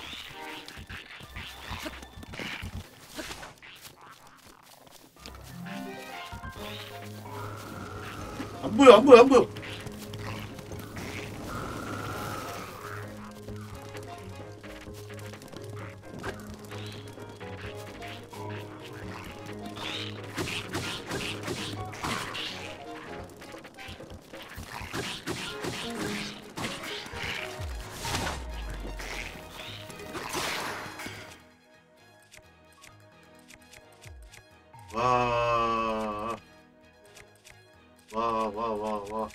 안 보여, 안 보여, 안 보여. 와, 와, 와, 와, 와.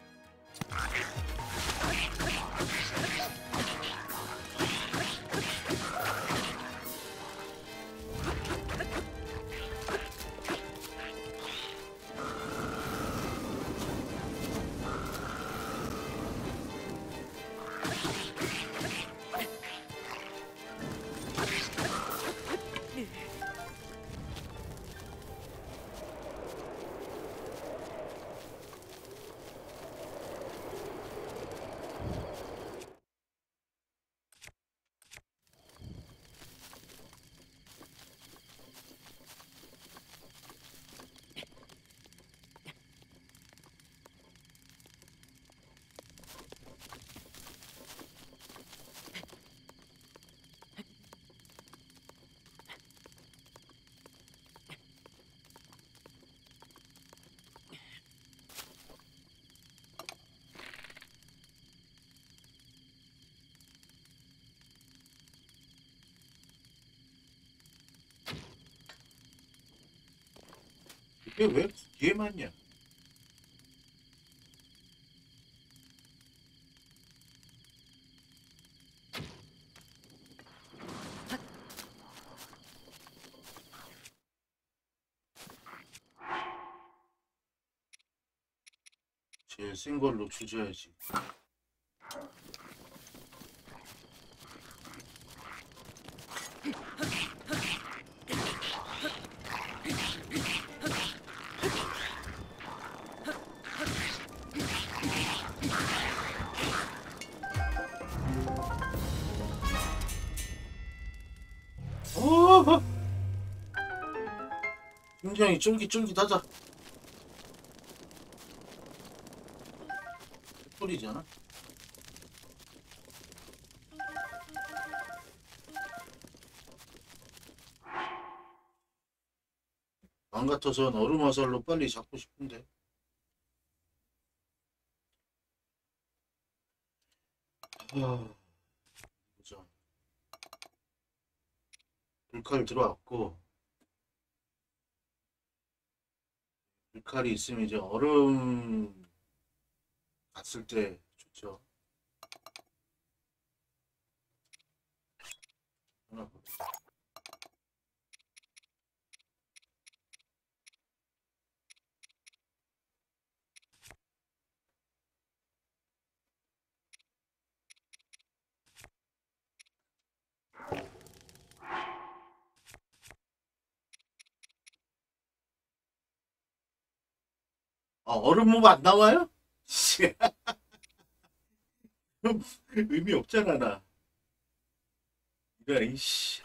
이게 왜 거기에 맞냐? 제일 센 걸로 주저야지. 굉장히 쫄깃쫄깃하다. 소리잖아. 안 같아선 얼음 화살로 빨리 잡고 싶은데. 아, 보자. 불칼 들어왔고, 불칼이 있으면 이제 얼음 갔을 때 좋죠. 하나 보자. 아, 얼음 모브 안 나와요? 의미 없잖아, 나. 이거, 이씨.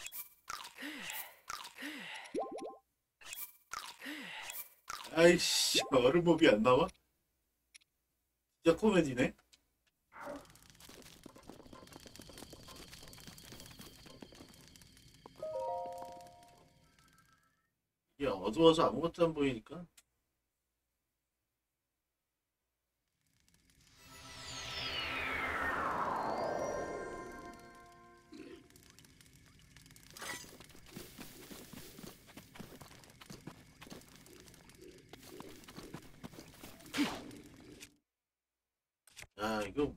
아이씨, 얼음 모브이 안 나와? 진짜 코미디네. 이게 어두워서 아무것도 안 보이니까. 야,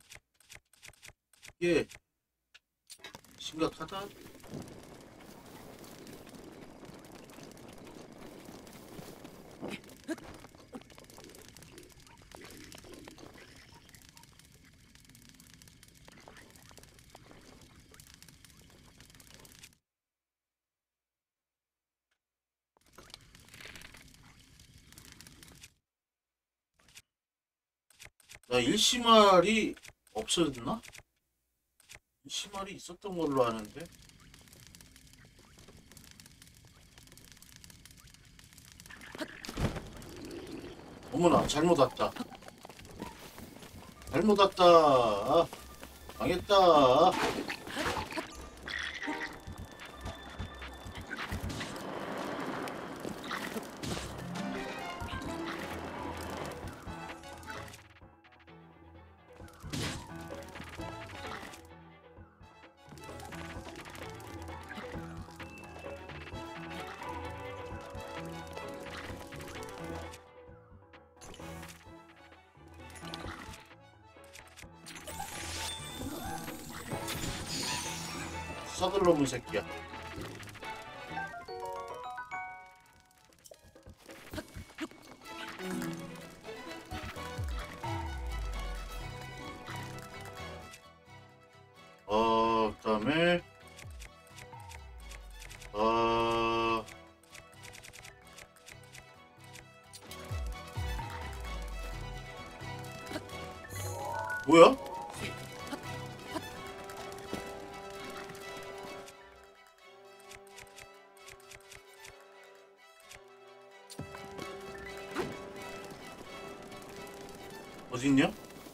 이게 심각하다. 나 일시말이 없어졌나? 일시말이 있었던 걸로 아는데. 어머나, 잘못 왔다. 잘못 왔다. 아, 망했다. 서들놈의 새끼야. 그다음에 어, 뭐야? 어딨냐?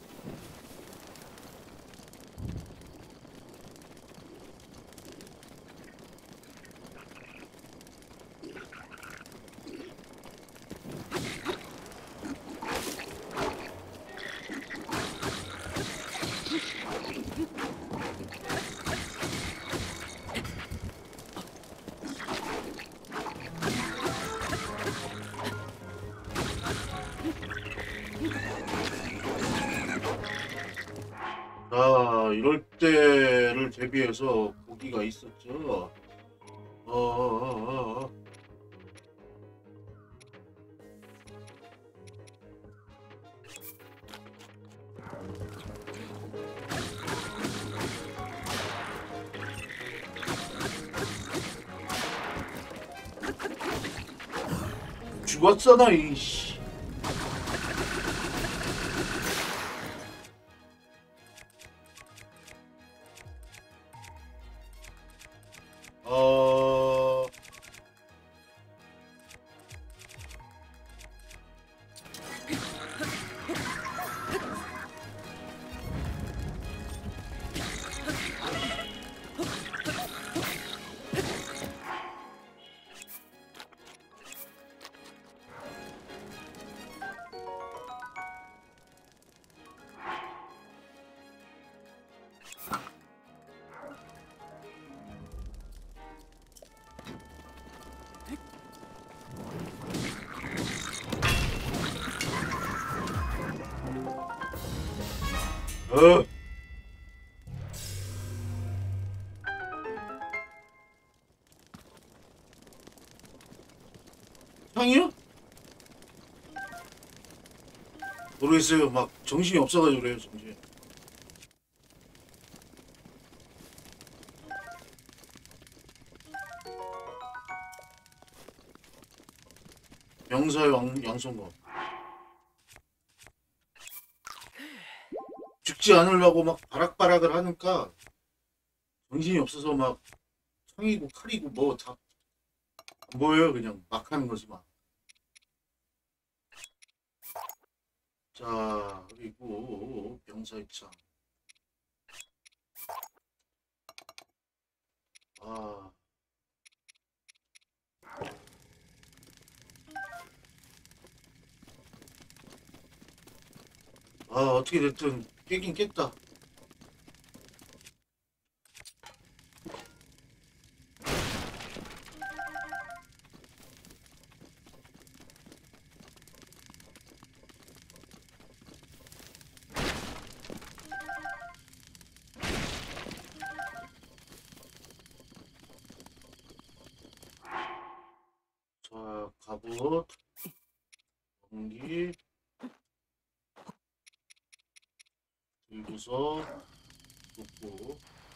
자, 이럴 때를 대비해서 고기가 있었죠. 어, 어, 어, 어. 죽었잖아, 이씨. 어, 어? 향이요? 모르겠어요. 막 정신이 없어가지고 그래요. 정신. 명사의 양손검. 죽지 않으려고 막 바락바락을 하니까 정신이 없어서 막 창이고 칼이고 뭐 다 안 보여요. 그냥 막 하는 거지 막. 자, 그리고 병사의 창. 아, 어떻게 됐든 깨긴 깼다. 자, 갑옷, 전기, 들고서 놓고.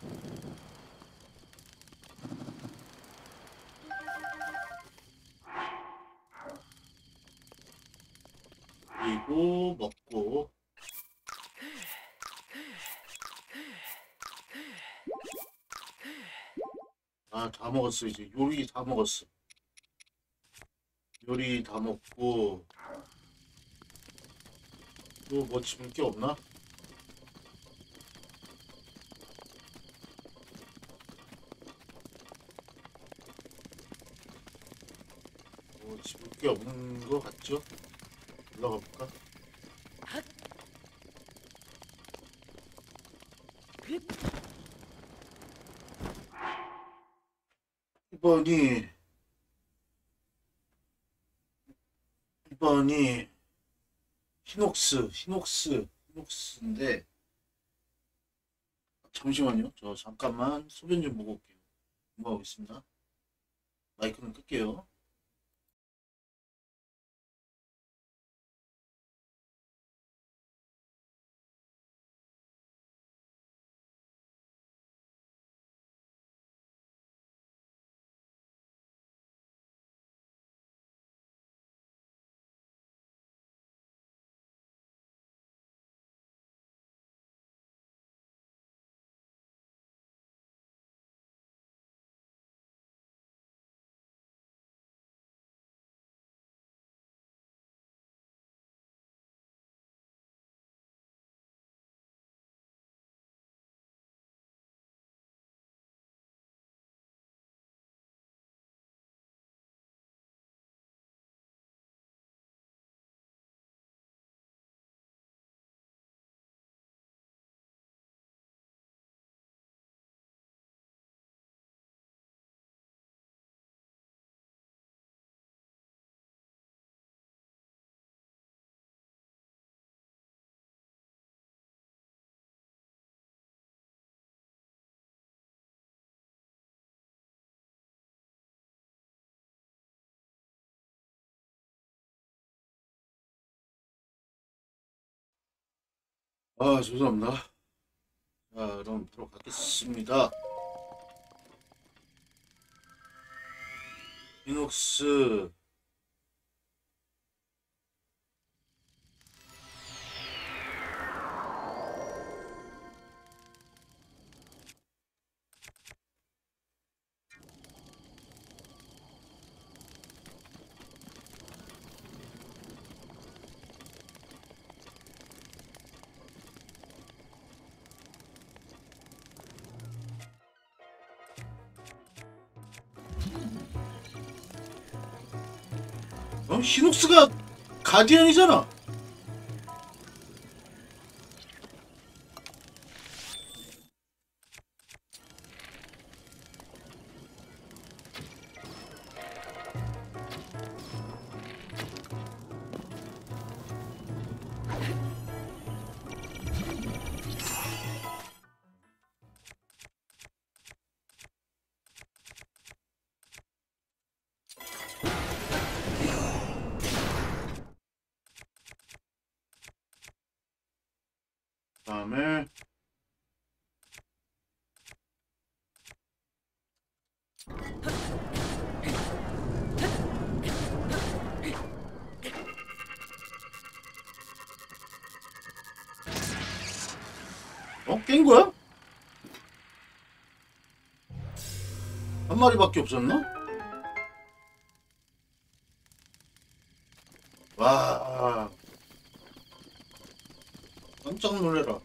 그리고 먹고. 아, 다 먹었어. 이제 요리 다 먹었어. 요리 다 먹고. 또 뭐 집을 게 없나? 뭐 집을 게 없는 거 같죠? 올라가 볼까? 이번이 이번이 히녹스인데 잠시만요. 저 잠깐만 소변 좀 보고 올게요. 공부하고 있습니다. 마이크는 끌게요. 아, 죄송합니다. 자, 그럼 바로 가겠습니다. 히녹스. 히녹스가 가디언이잖아. 깬 거야? 한 마리밖에 없었나? 와, 깜짝 놀래라.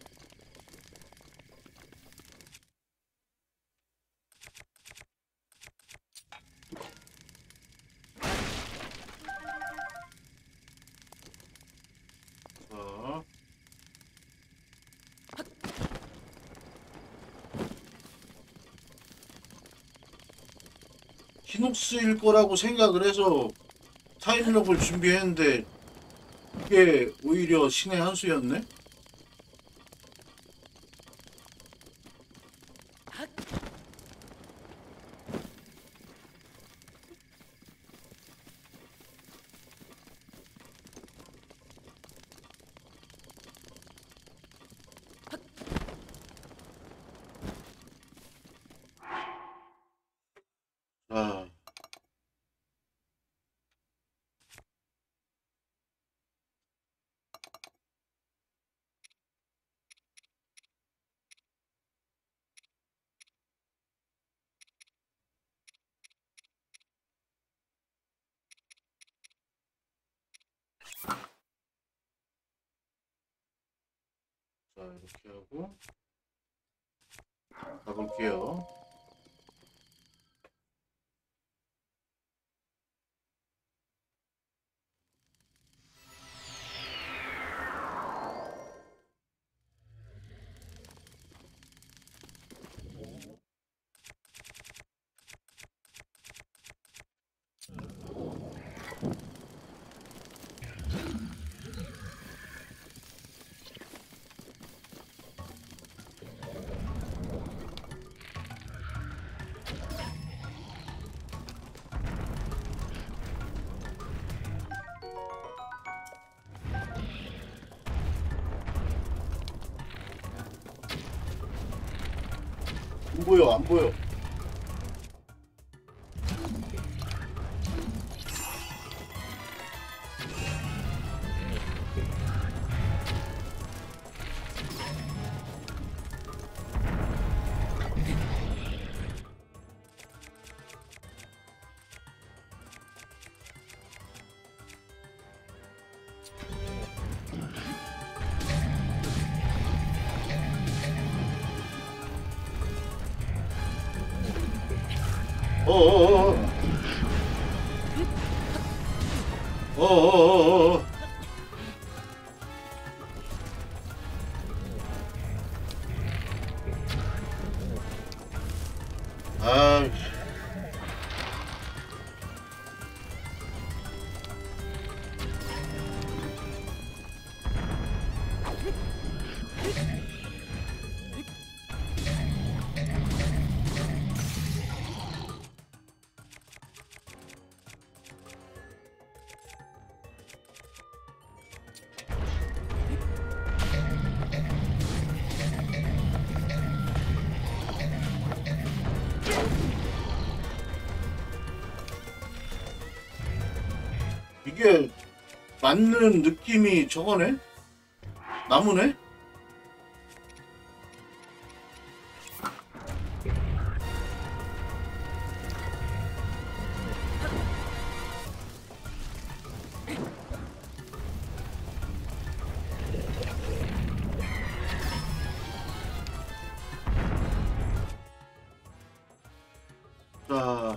자, 히녹스일 거라고 생각을 해서 타임록을 준비했는데 이게 오히려 신의 한 수였네? 아, 자 이렇게 하고 가볼게요. 안 보여, 안 보여. 어어어어. 어어어어. 아, 이게 맞는 느낌이 저거네? 나무네? 자,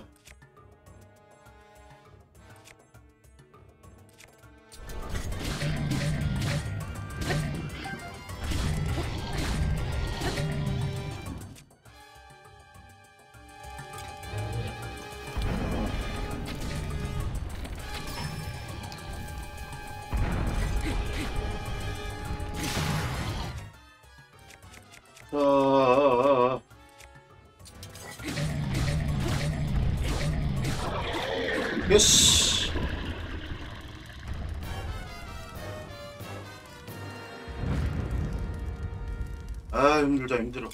자, 예스. 아, 힘들다, 힘들어.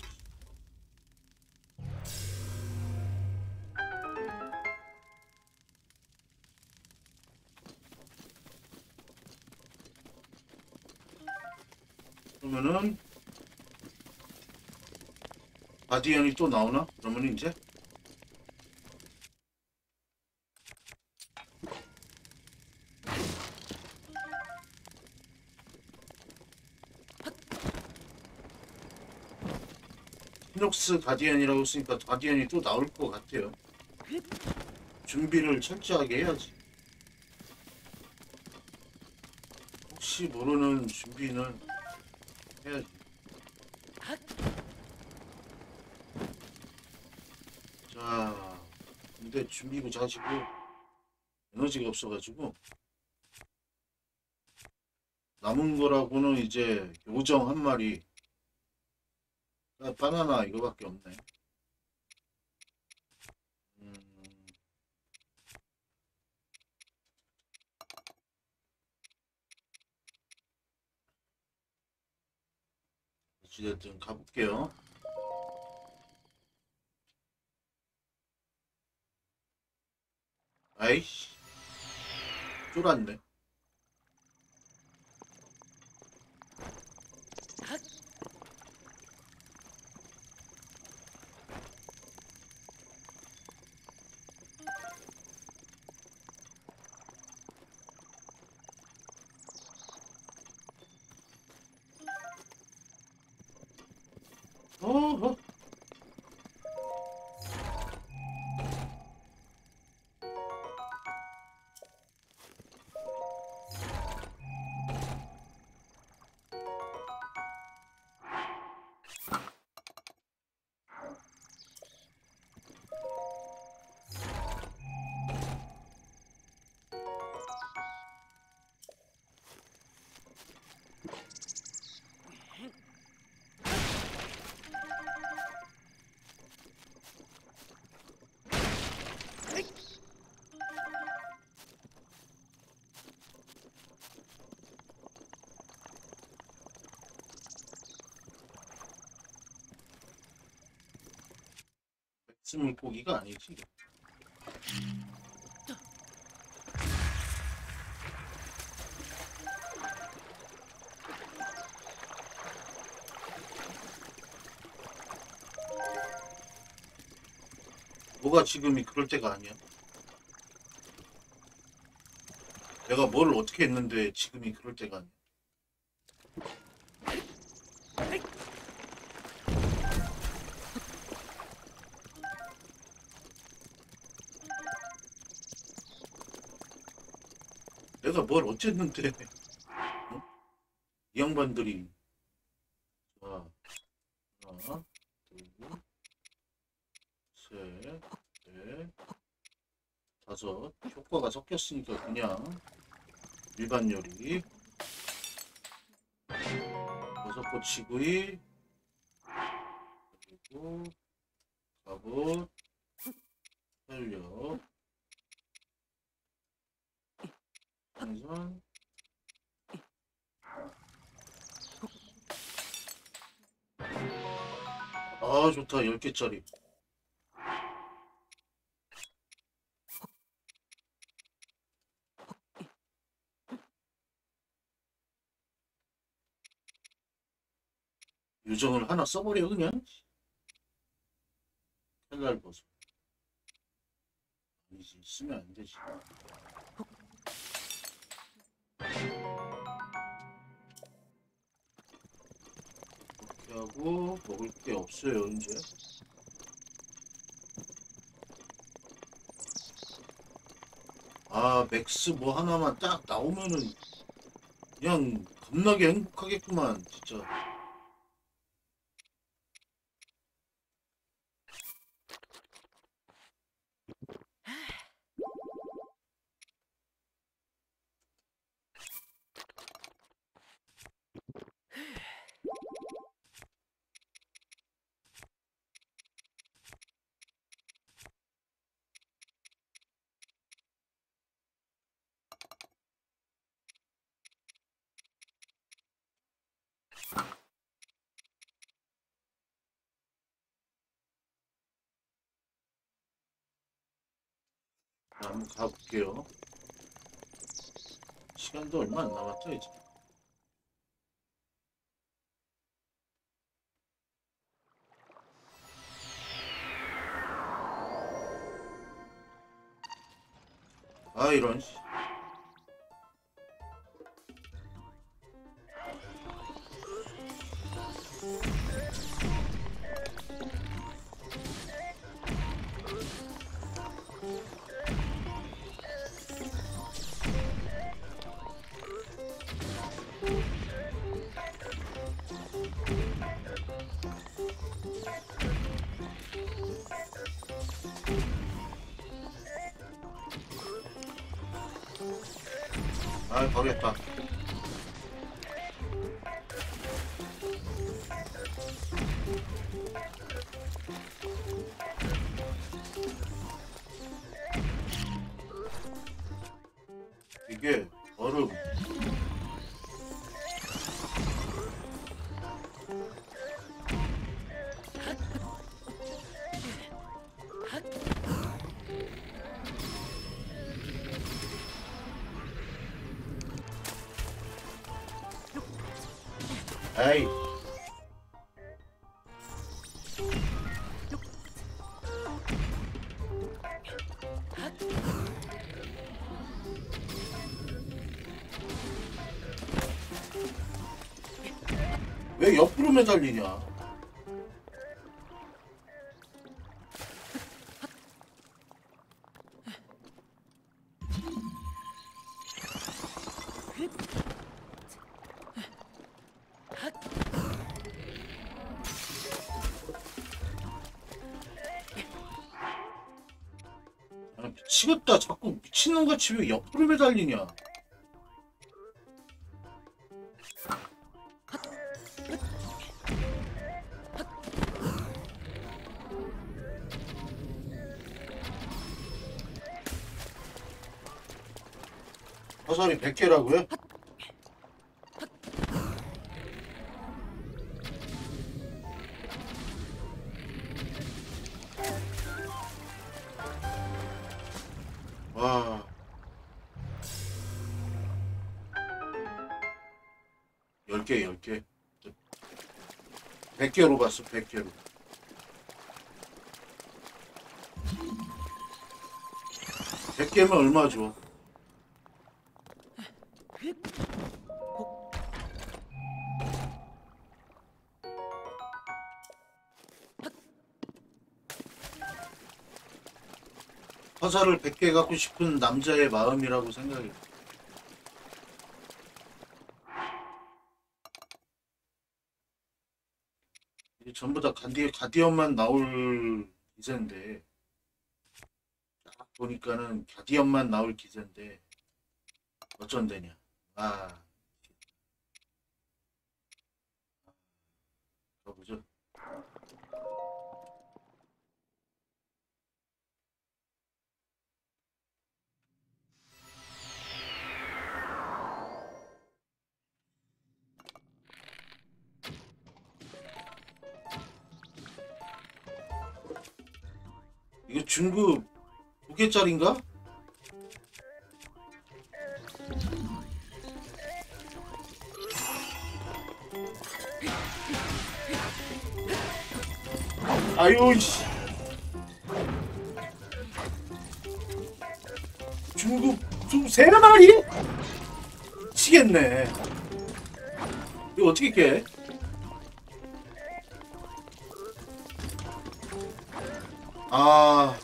그러면은 가디언이 또 나오나? 그러면 이제 히녹스 가디언이라고 했으니까 가디언이 또 나올 것 같아요. 준비를 철저하게 해야지. 혹시 모르는 준비는 해야지. 자, 근데 준비고 자시고 에너지가 없어가지고 남은 거라고는 이제 요정 한 마리, 바나나 이거밖에 없네. 음, 어찌됐든 가볼게요. 아이씨, 쫄았네. 어허. 스물고기가 아니지. 뭐가 지금이 그럴 때가 아니야. 내가 뭘 어떻게 했는데 지금이 그럴 때가 아니야. 내가 뭘 어쨌는데. 어? 이 양반들이. 자, 하나, 둘, 셋, 넷, 다섯. 효과가 섞였으니까 그냥 일반 요리. 여섯 꼬치구이. 그리고 갑옷, 활력, 생선. 아, 좋다. 10개짜리. 요정을 하나 써버려 그냥. 칼날 버섯. 아니지, 쓰면 안 되지. 이렇게 하고 먹을 게 없어요 이제. 아, 맥스 뭐 하나만 딱 나오면은 그냥 겁나게 행복하겠구만 진짜. 자, 한번 가볼게요. 시간도 얼마 안 남았죠 이제. 아 이런. 아 버렸다. 이게 얼음. 에이. 왜 옆으로 매달리냐? 아, 미치겠다. 자꾸 미친놈같이 왜 옆으로 매달리냐? 화살이 100개라고요? 와. 10개, 10개. 100개로 봤어, 100개로. 100개면 얼마 줘? 화살을 100개 갖고 싶은 남자의 마음이라고 생각해. 이게 전부 다 가디언만 나올 기세인데, 딱 보니까는 가디언만 나올 기세인데, 어쩐대냐. 아, 가보죠. 이거 중급 2개짜리인가? 아유 씨. 중급 좀 3마리? 미치겠네. 이거 어떻게 깨? 아,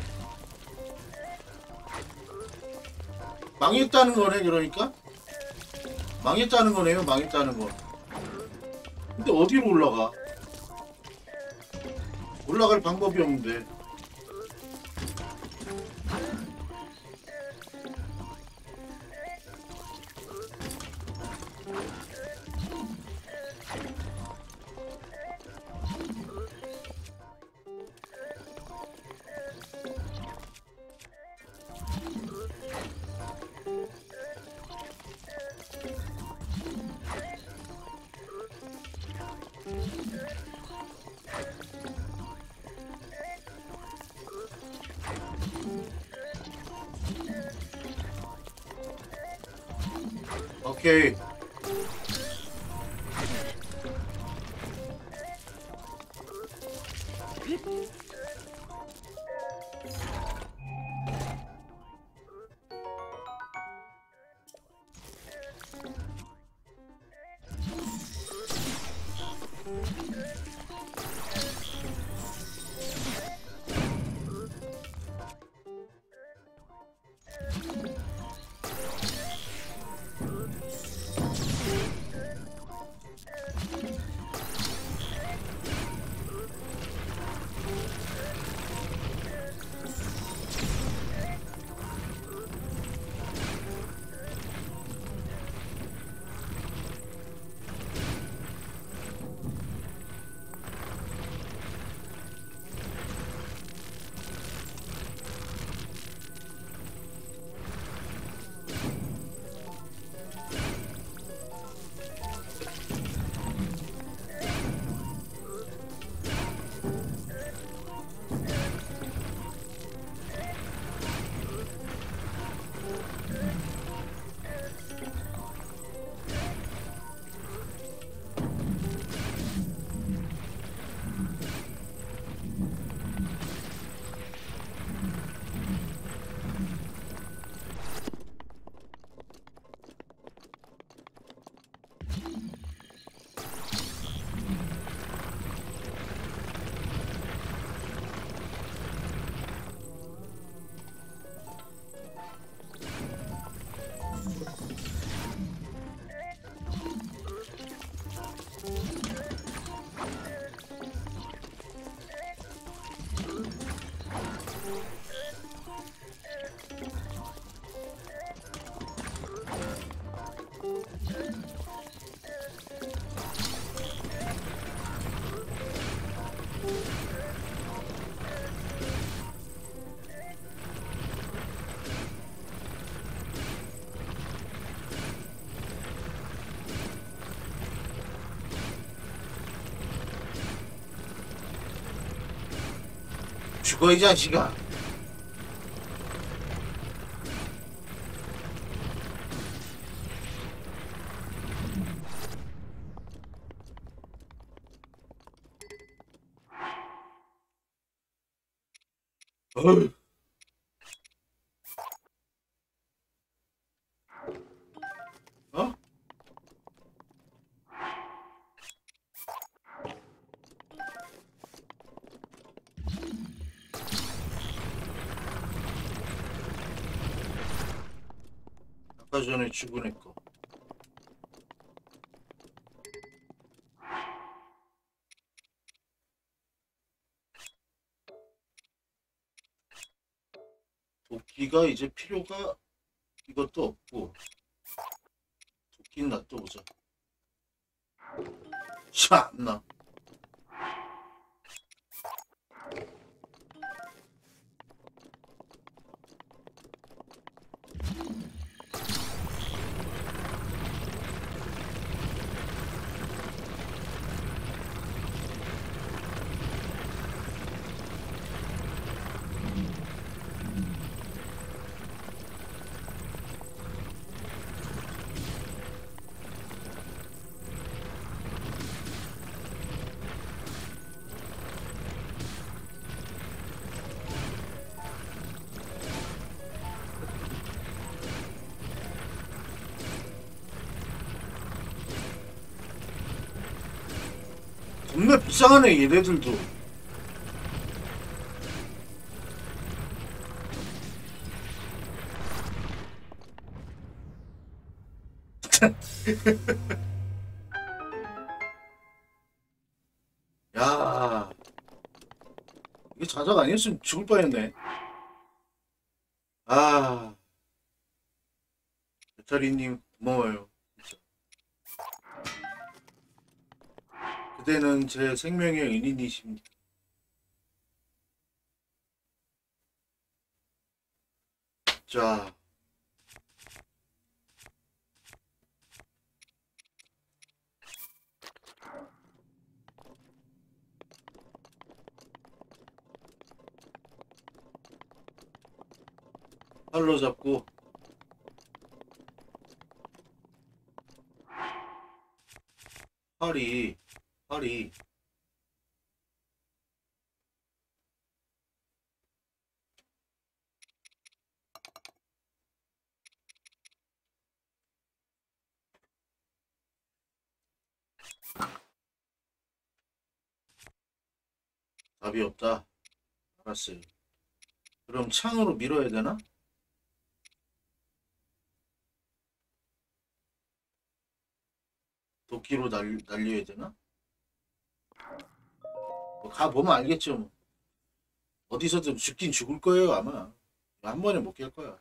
망했다는 거네. 그러니까 망했다는 거네요. 망했다는 거. 근데 어디로 올라가? 올라갈 방법이 없는데. 오케이. 죽어 이 자식아. 어휴. 어? 아까 전에 죽은 애 거. 도끼가 이제 필요가 이것도 없고. 도끼는 놔둬보자. 참나. 겁나 불쌍하네 얘네들도. 야, 이게 자작 아니었으면 죽을 뻔했네. 아, 배터리님 고마워요. 진짜. 그대는 제 생명의 은인이십니다. 자, 팔로 잡고 팔이 답이 없다. 알았어요. 그럼 창으로 밀어야 되나? 도끼로 날려야 되나? 뭐 가보면 알겠죠. 뭐. 어디서든 죽긴 죽을 거예요 아마. 한 번에 못 깰 거야.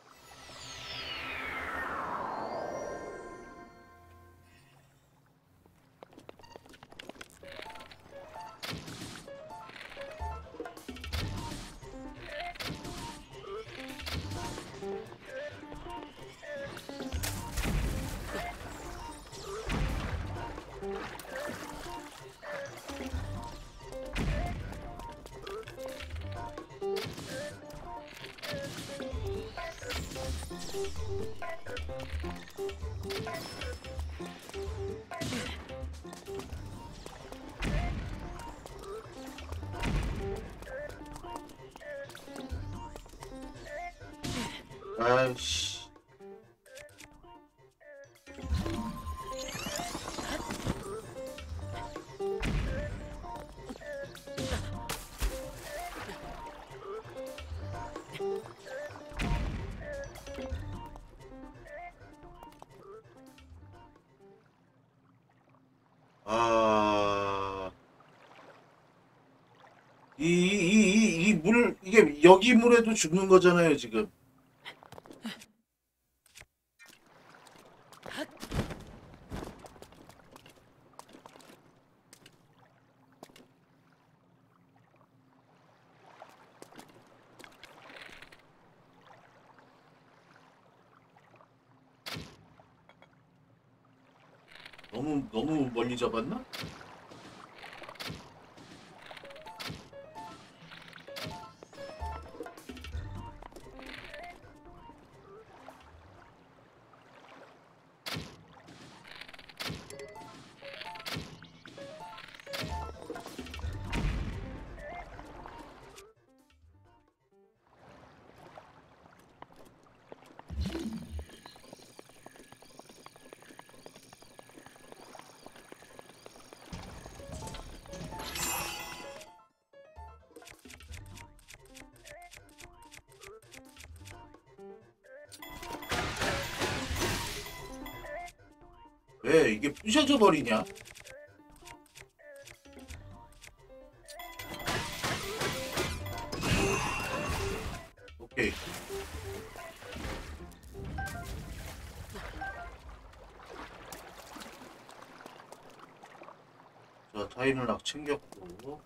아이씨. 아, 이 물, 이게 여기 물에도 죽는 거잖아요, 지금. 너무 멀리 잡았나? 왜 이게 부셔져 버리냐? 오케이. 자, 타임락 챙겼고.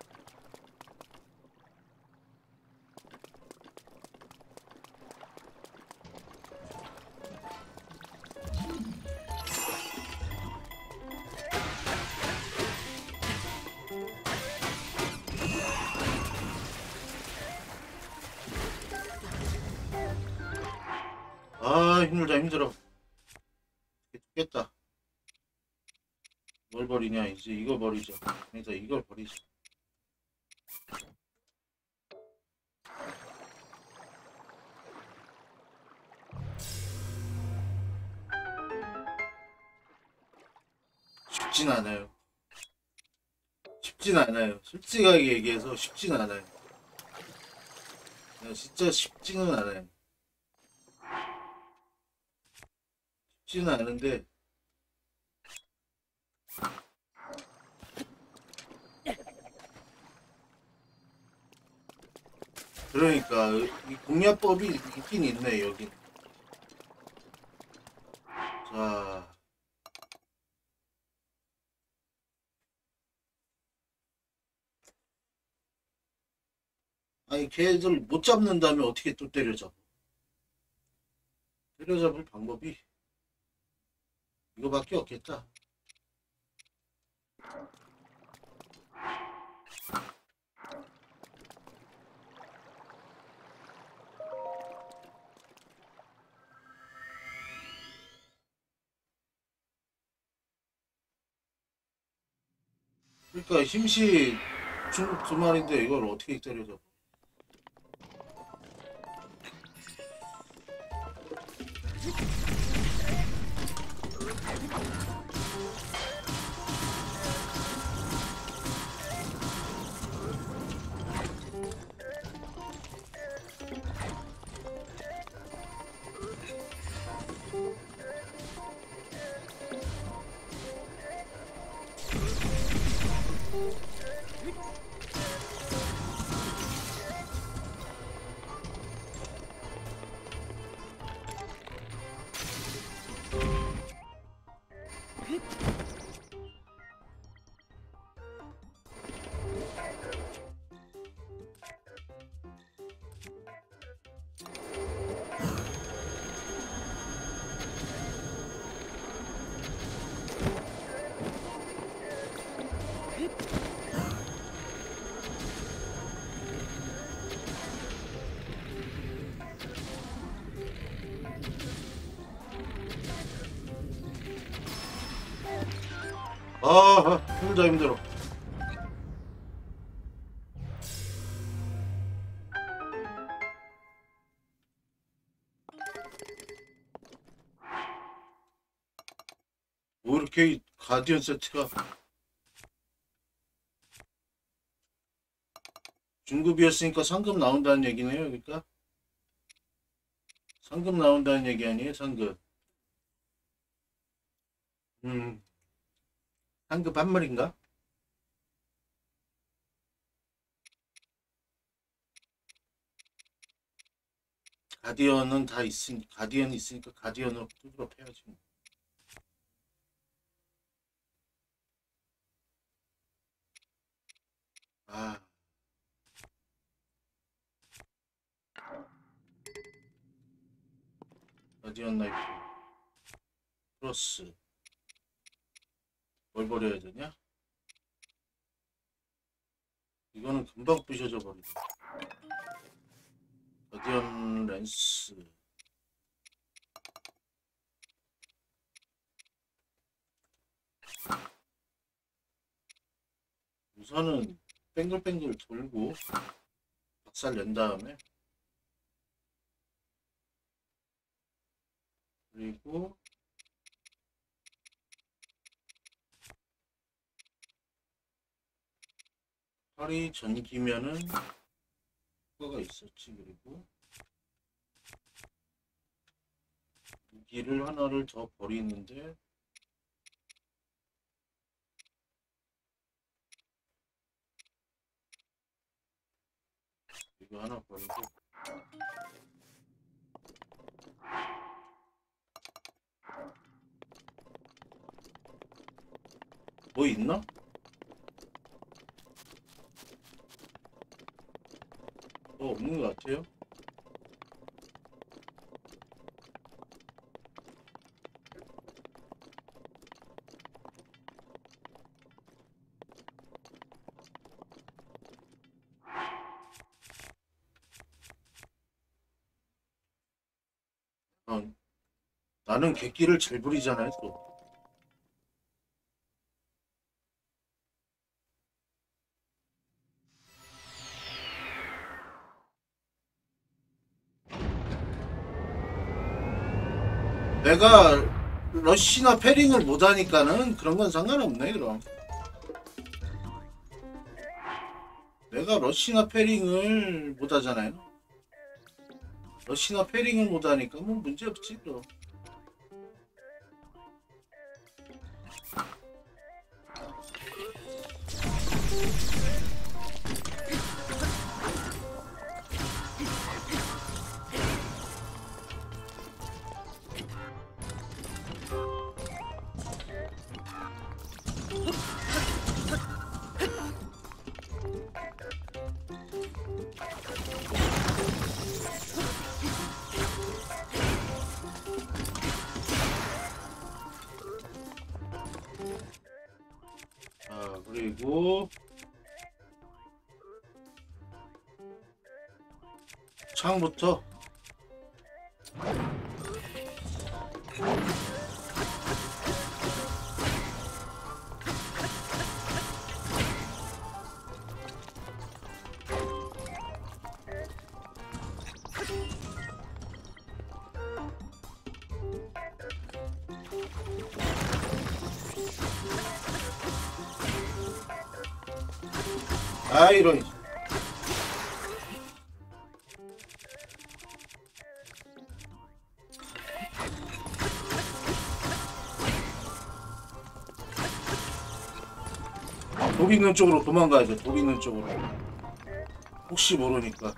아, 힘들다, 힘들어. 죽겠다. 뭘 버리냐? 이제 이거 버리자. 그래서 이걸 버리자. 쉽진 않아요. 쉽진 않아요. 솔직하게 얘기해서 쉽진 않아요. 진짜 쉽지는 않아요. 쉽지는 않은데 그러니까 이 공략법이 있긴 있네 여기. 자, 아니 걔들 못 잡는다면 어떻게 또 때려잡아? 때려잡을 방법이 이거밖에 없겠다. 그러니까 힘시 중국 두 마리인데 이걸 어떻게 때려잡아? 아, 힘들다 힘들어. 뭐 이렇게 가디언 세트가 중급이었으니까 상급 나온다는 얘기네요. 그러니까 상급 나온다는 얘기 아니에요? 상급. 음, 상급 한 마리인가? 가디언은 다 있으니 가디언이 있으니까 가디언으로 뚜드러 패야지. 뭐. 아, 가디언 나이프 플러스 뭘 버려야 되냐? 이거는 금방 부셔져 버리네. 가디언 랜스. 우선은 뱅글뱅글 돌고 박살 낸 다음에 그리고 팔이 전기면은 효과가 있었지. 그리고 무기를 하나를 더 버리는데 하나 버리고. 뭐 있나? 뭐 없는 것 같아요. 어, 나는 객기를 잘 부리잖아요, 또. 내가 러쉬나 패링을 못하니까는 그런 건 상관없네, 그럼. 내가 러쉬나 패링을 못하잖아요. 러쉬나 패링을 못하니까 뭐 문제없지, 그럼. 자, 그리고 창부터. 아, 이런. 독 있는 쪽으로 도망가야 돼. 독 있는 쪽으로. 혹시 모르니까.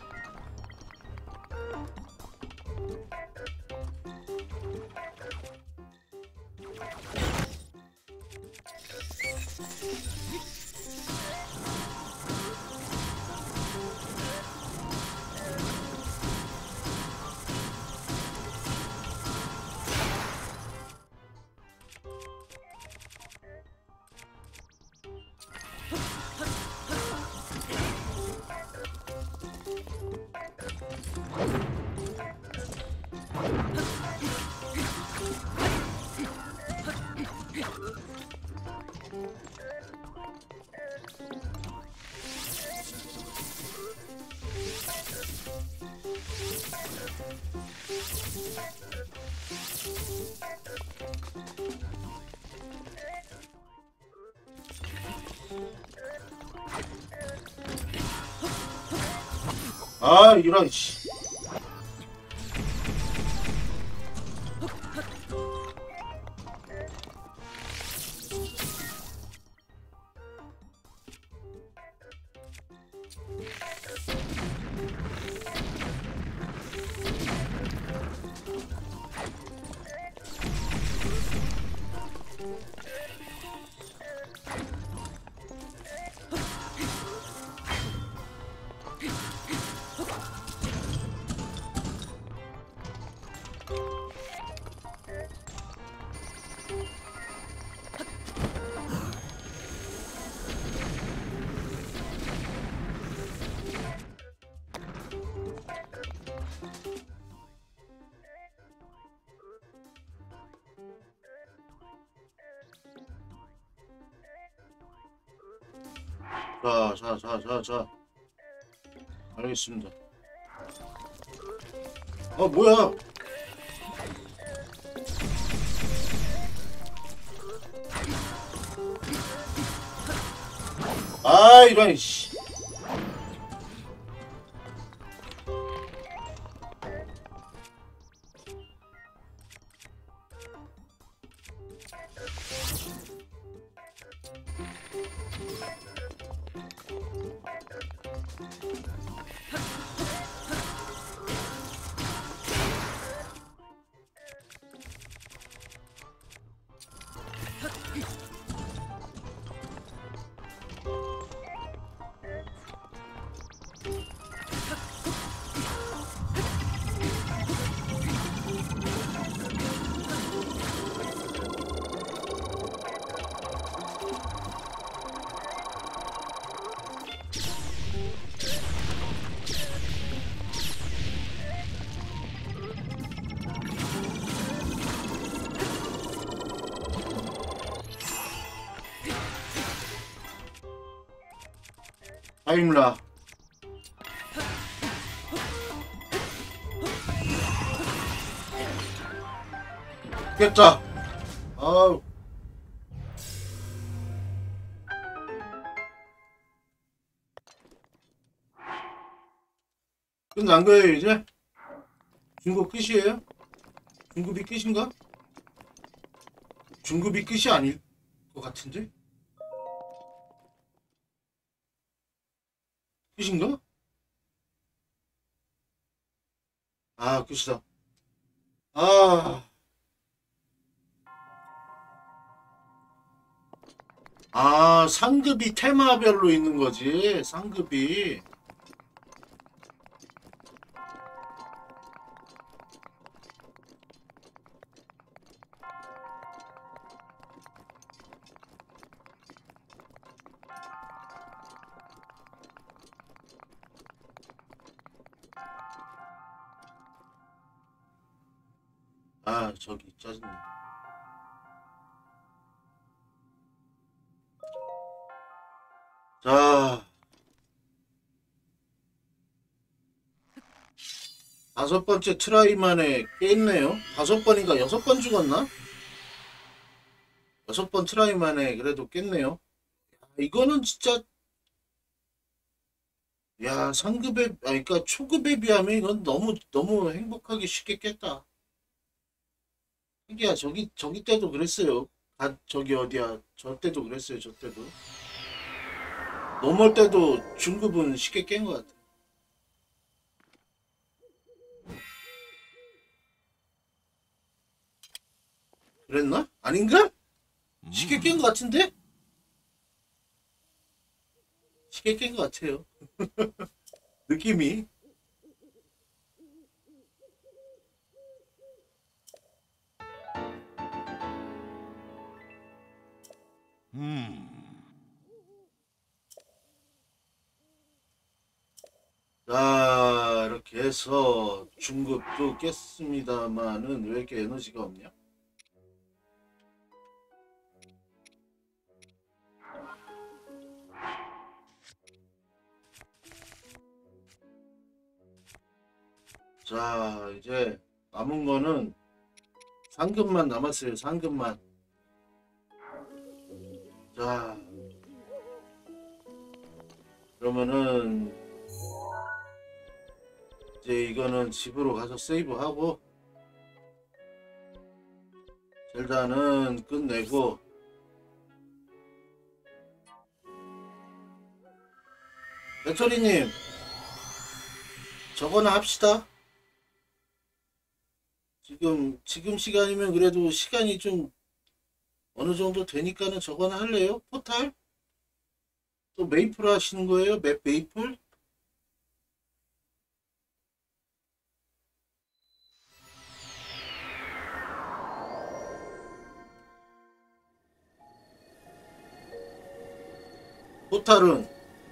아, 이런, 씨. 자. 알겠습니다. 뭐야? 아, 이런, 씨. 타임라. 깼다. 아우. 끝난 거예요 이제? 중급 끝이에요? 중급이 끝인가? 중급이 끝이 아닐 것 같은데? 끝인가? 아 끝이다. 아, 아 상급이 테마별로 있는 거지. 상급이. 아 저기 짜증나. 자, 다섯 번째 트라이 만에 깼네요. 다섯 번인가 여섯 번 죽었나? 여섯 번 트라이 만에 그래도 깼네요. 이거는 진짜 야 상급에 아 그러니까 초급에 비하면 이건 너무 너무 행복하게 쉽게 깼다. 이게 저기 때도 그랬어요. 아 저기 어디야 저 때도 그랬어요. 저 때도 노멀 때도 중급은 쉽게 깬 것 같아. 그랬나? 아닌가? 쉽게 깬 것 같은데? 쉽게 깬 것 같아요. 느낌이. 자 이렇게 해서 중급도 깼습니다만은 왜 이렇게 에너지가 없냐? 자 이제 남은 거는 상금만 남았어요. 상금만. 자 그러면은 이제 이거는 집으로 가서 세이브하고 젤다는 끝내고 배터리님 저거나 합시다. 지금 시간이면 그래도 시간이 좀 어느 정도 되니까는 저거나 할래요? 포탈? 또 메이플 하시는 거예요? 맵 메이플? 포탈은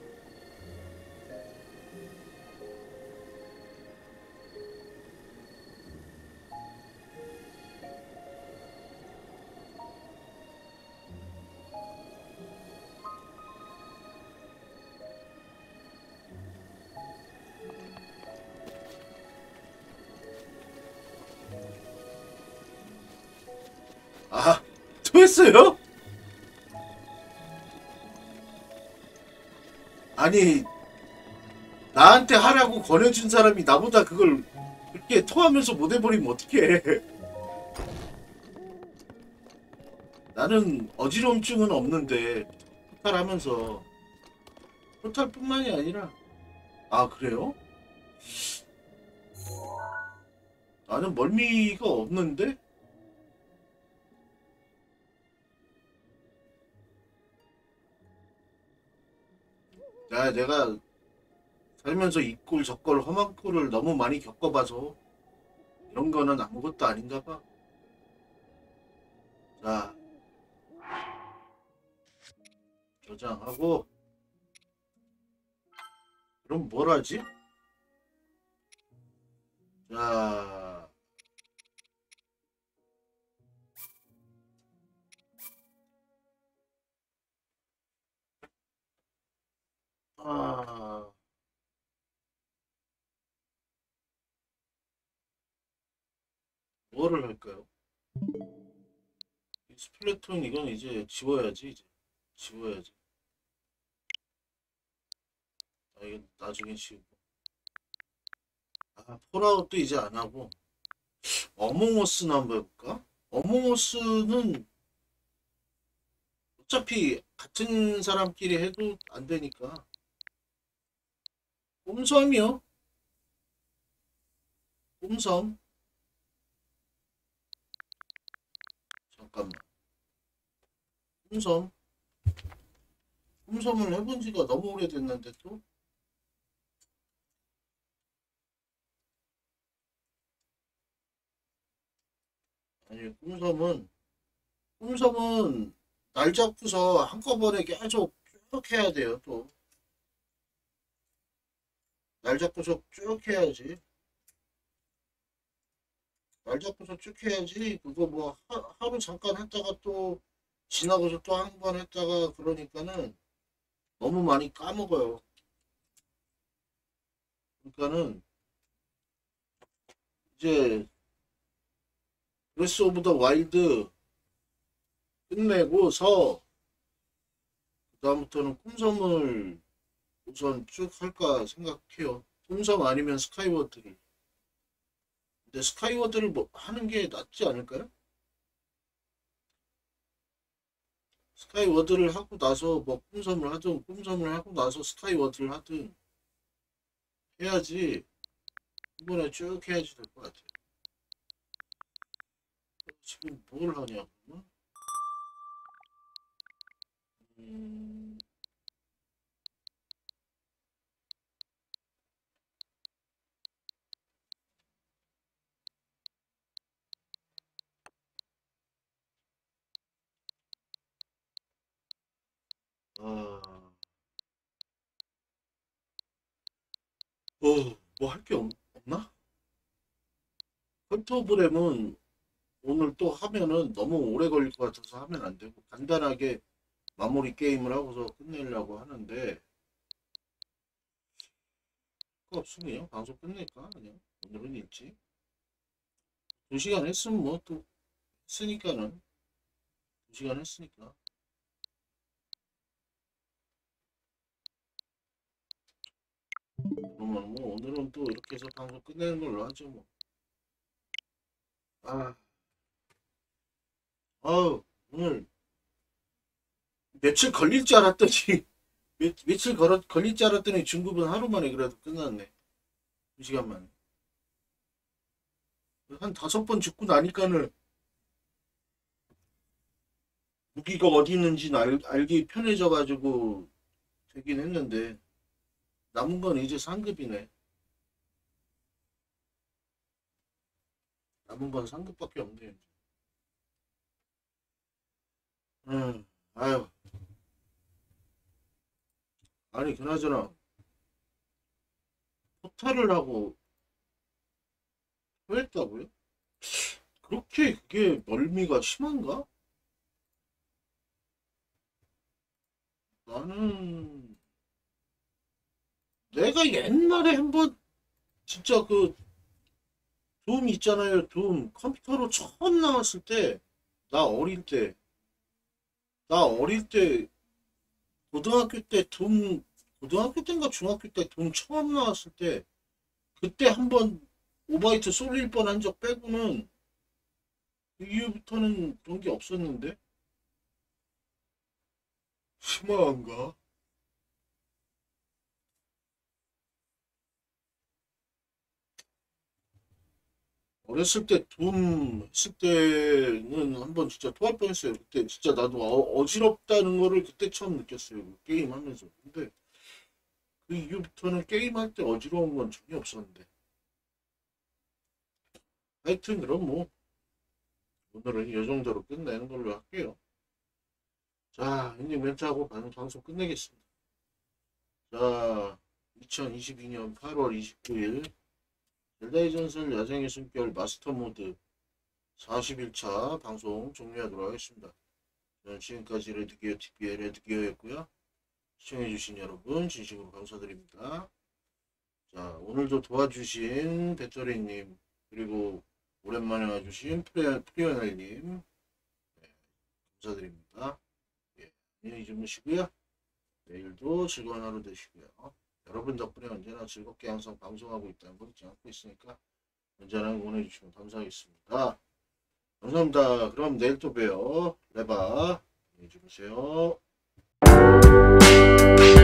아, 또 했어요? 아니, 나한테 하라고 권해준 사람이 나보다 그걸 그렇게 토하면서 못 해버리면 어떡해. 나는 어지러움증은 없는데, 포탈 하면서. 포탈뿐만이 아니라, 아, 그래요? 나는 멀미가 없는데? 야, 내가 살면서 이 꼴 저 꼴 험한 꼴을 너무 많이 겪어봐서 이런 거는 아무것도 아닌가 봐. 자, 저장하고, 그럼 뭘 하지? 자, 아, 뭐를 할까요? 이 스플래툰 이건 이제 지워야지. 이제 지워야지. 아, 이거 나중에 지우고. 아, 폴아웃도 이제 안 하고 어몽어스나 한번 해볼까? 어몽어스는 어차피 같은 사람끼리 해도 안 되니까. 꼼섬이요? 꼼섬. 잠깐만. 꼼섬. 꼼섬을 해본 지가 너무 오래됐는데 또? 아니, 꼼섬은 날 잡고서 한꺼번에 계속 쭉 해야 돼요, 또. 날 잡고서 쭉 해야지. 날 잡고서 쭉 해야지. 그거 뭐 하루 잠깐 했다가 또 지나고서 또 한 번 했다가 그러니까는 너무 많이 까먹어요. 그러니까는 이제 브레스 오브 더 와일드 끝내고서 그다음부터는 꿈섬을 우선 쭉 할까 생각해요. 꿈섬 아니면 스카이워드를. 근데 스카이워드를 뭐 하는 게 낫지 않을까요? 스카이워드를 하고 나서 뭐 꿈섬을 하든 꿈섬을 하고 나서 스카이워드를 하든 해야지. 이번에 쭉 해야지 될 것 같아요. 지금 뭘 하냐고. 음, 아, 뭐 할 게 없나? 컬토브램은 오늘 또 하면은 너무 오래 걸릴 것 같아서 하면 안 되고 간단하게 마무리 게임을 하고서 끝내려고 하는데 그거 없으면 방송 끝낼까 그냥 오늘은 일찍 2시간 했으면 뭐 또 했으니까는 2시간 했으니까 그러면 뭐 오늘은 또 이렇게 해서 방송 끝내는 걸로 하죠 뭐. 아, 아우 오늘 며칠 걸릴 줄 알았더니 며칠 걸릴 줄 알았더니 중급은 하루 만에 그래도 끝났네. 2시간 만에. 한 5번 죽고 나니까는 무기가 어디 있는지 알기 편해져가지고 되긴 했는데 남은 건 이제 상급이네. 남은 건 상급밖에 없네. 아유, 아니 그나저나 포탈을 하고 토했다고요? 그렇게 그게 멀미가 심한가? 나는 내가 옛날에 한번 진짜 그 둠 있잖아요. 둠 컴퓨터로 처음 나왔을 때 나 어릴 때 나 어릴 때 고등학교 때 둠 고등학교 때인가 중학교 때 둠 처음 나왔을 때 그때 한번 오바이트 쏠릴 뻔한 적 빼고는 그 이후부터는 그런 게 없었는데 심한가? 어렸을 때 둠 했을 때는 한번 진짜 토할 뻔했어요. 그때 진짜 나도 어지럽다는 거를 그때 처음 느꼈어요. 그 게임 하면서. 근데 그 이후부터는 게임할 때 어지러운 건 전혀 없었는데. 하여튼 그럼 뭐 오늘은 이 정도로 끝내는 걸로 할게요. 자, 엔딩 멘트하고 방송 끝내겠습니다. 자, 2022년 8월 29일 젤다의 전설 야생의 숨결 마스터 모드 41차 방송 종료하도록 하겠습니다. 저는 지금까지 레드기어 TV의 레드기어였고요. 시청해주신 여러분 진심으로 감사드립니다. 자, 오늘도 도와주신 배터리님 그리고 오랜만에 와주신 프리오넬님 네, 감사드립니다. 예, 안녕히 주무시고요. 내일도 즐거운 하루 되시고요. 여러분 덕분에 언제나 즐겁게 항상 방송하고 있다는 걸 잊지 않고 있으니까 언제나 응원해 주시면 감사하겠습니다. 감사합니다. 그럼 내일 또 봬요. 레바 안녕히 주무세요.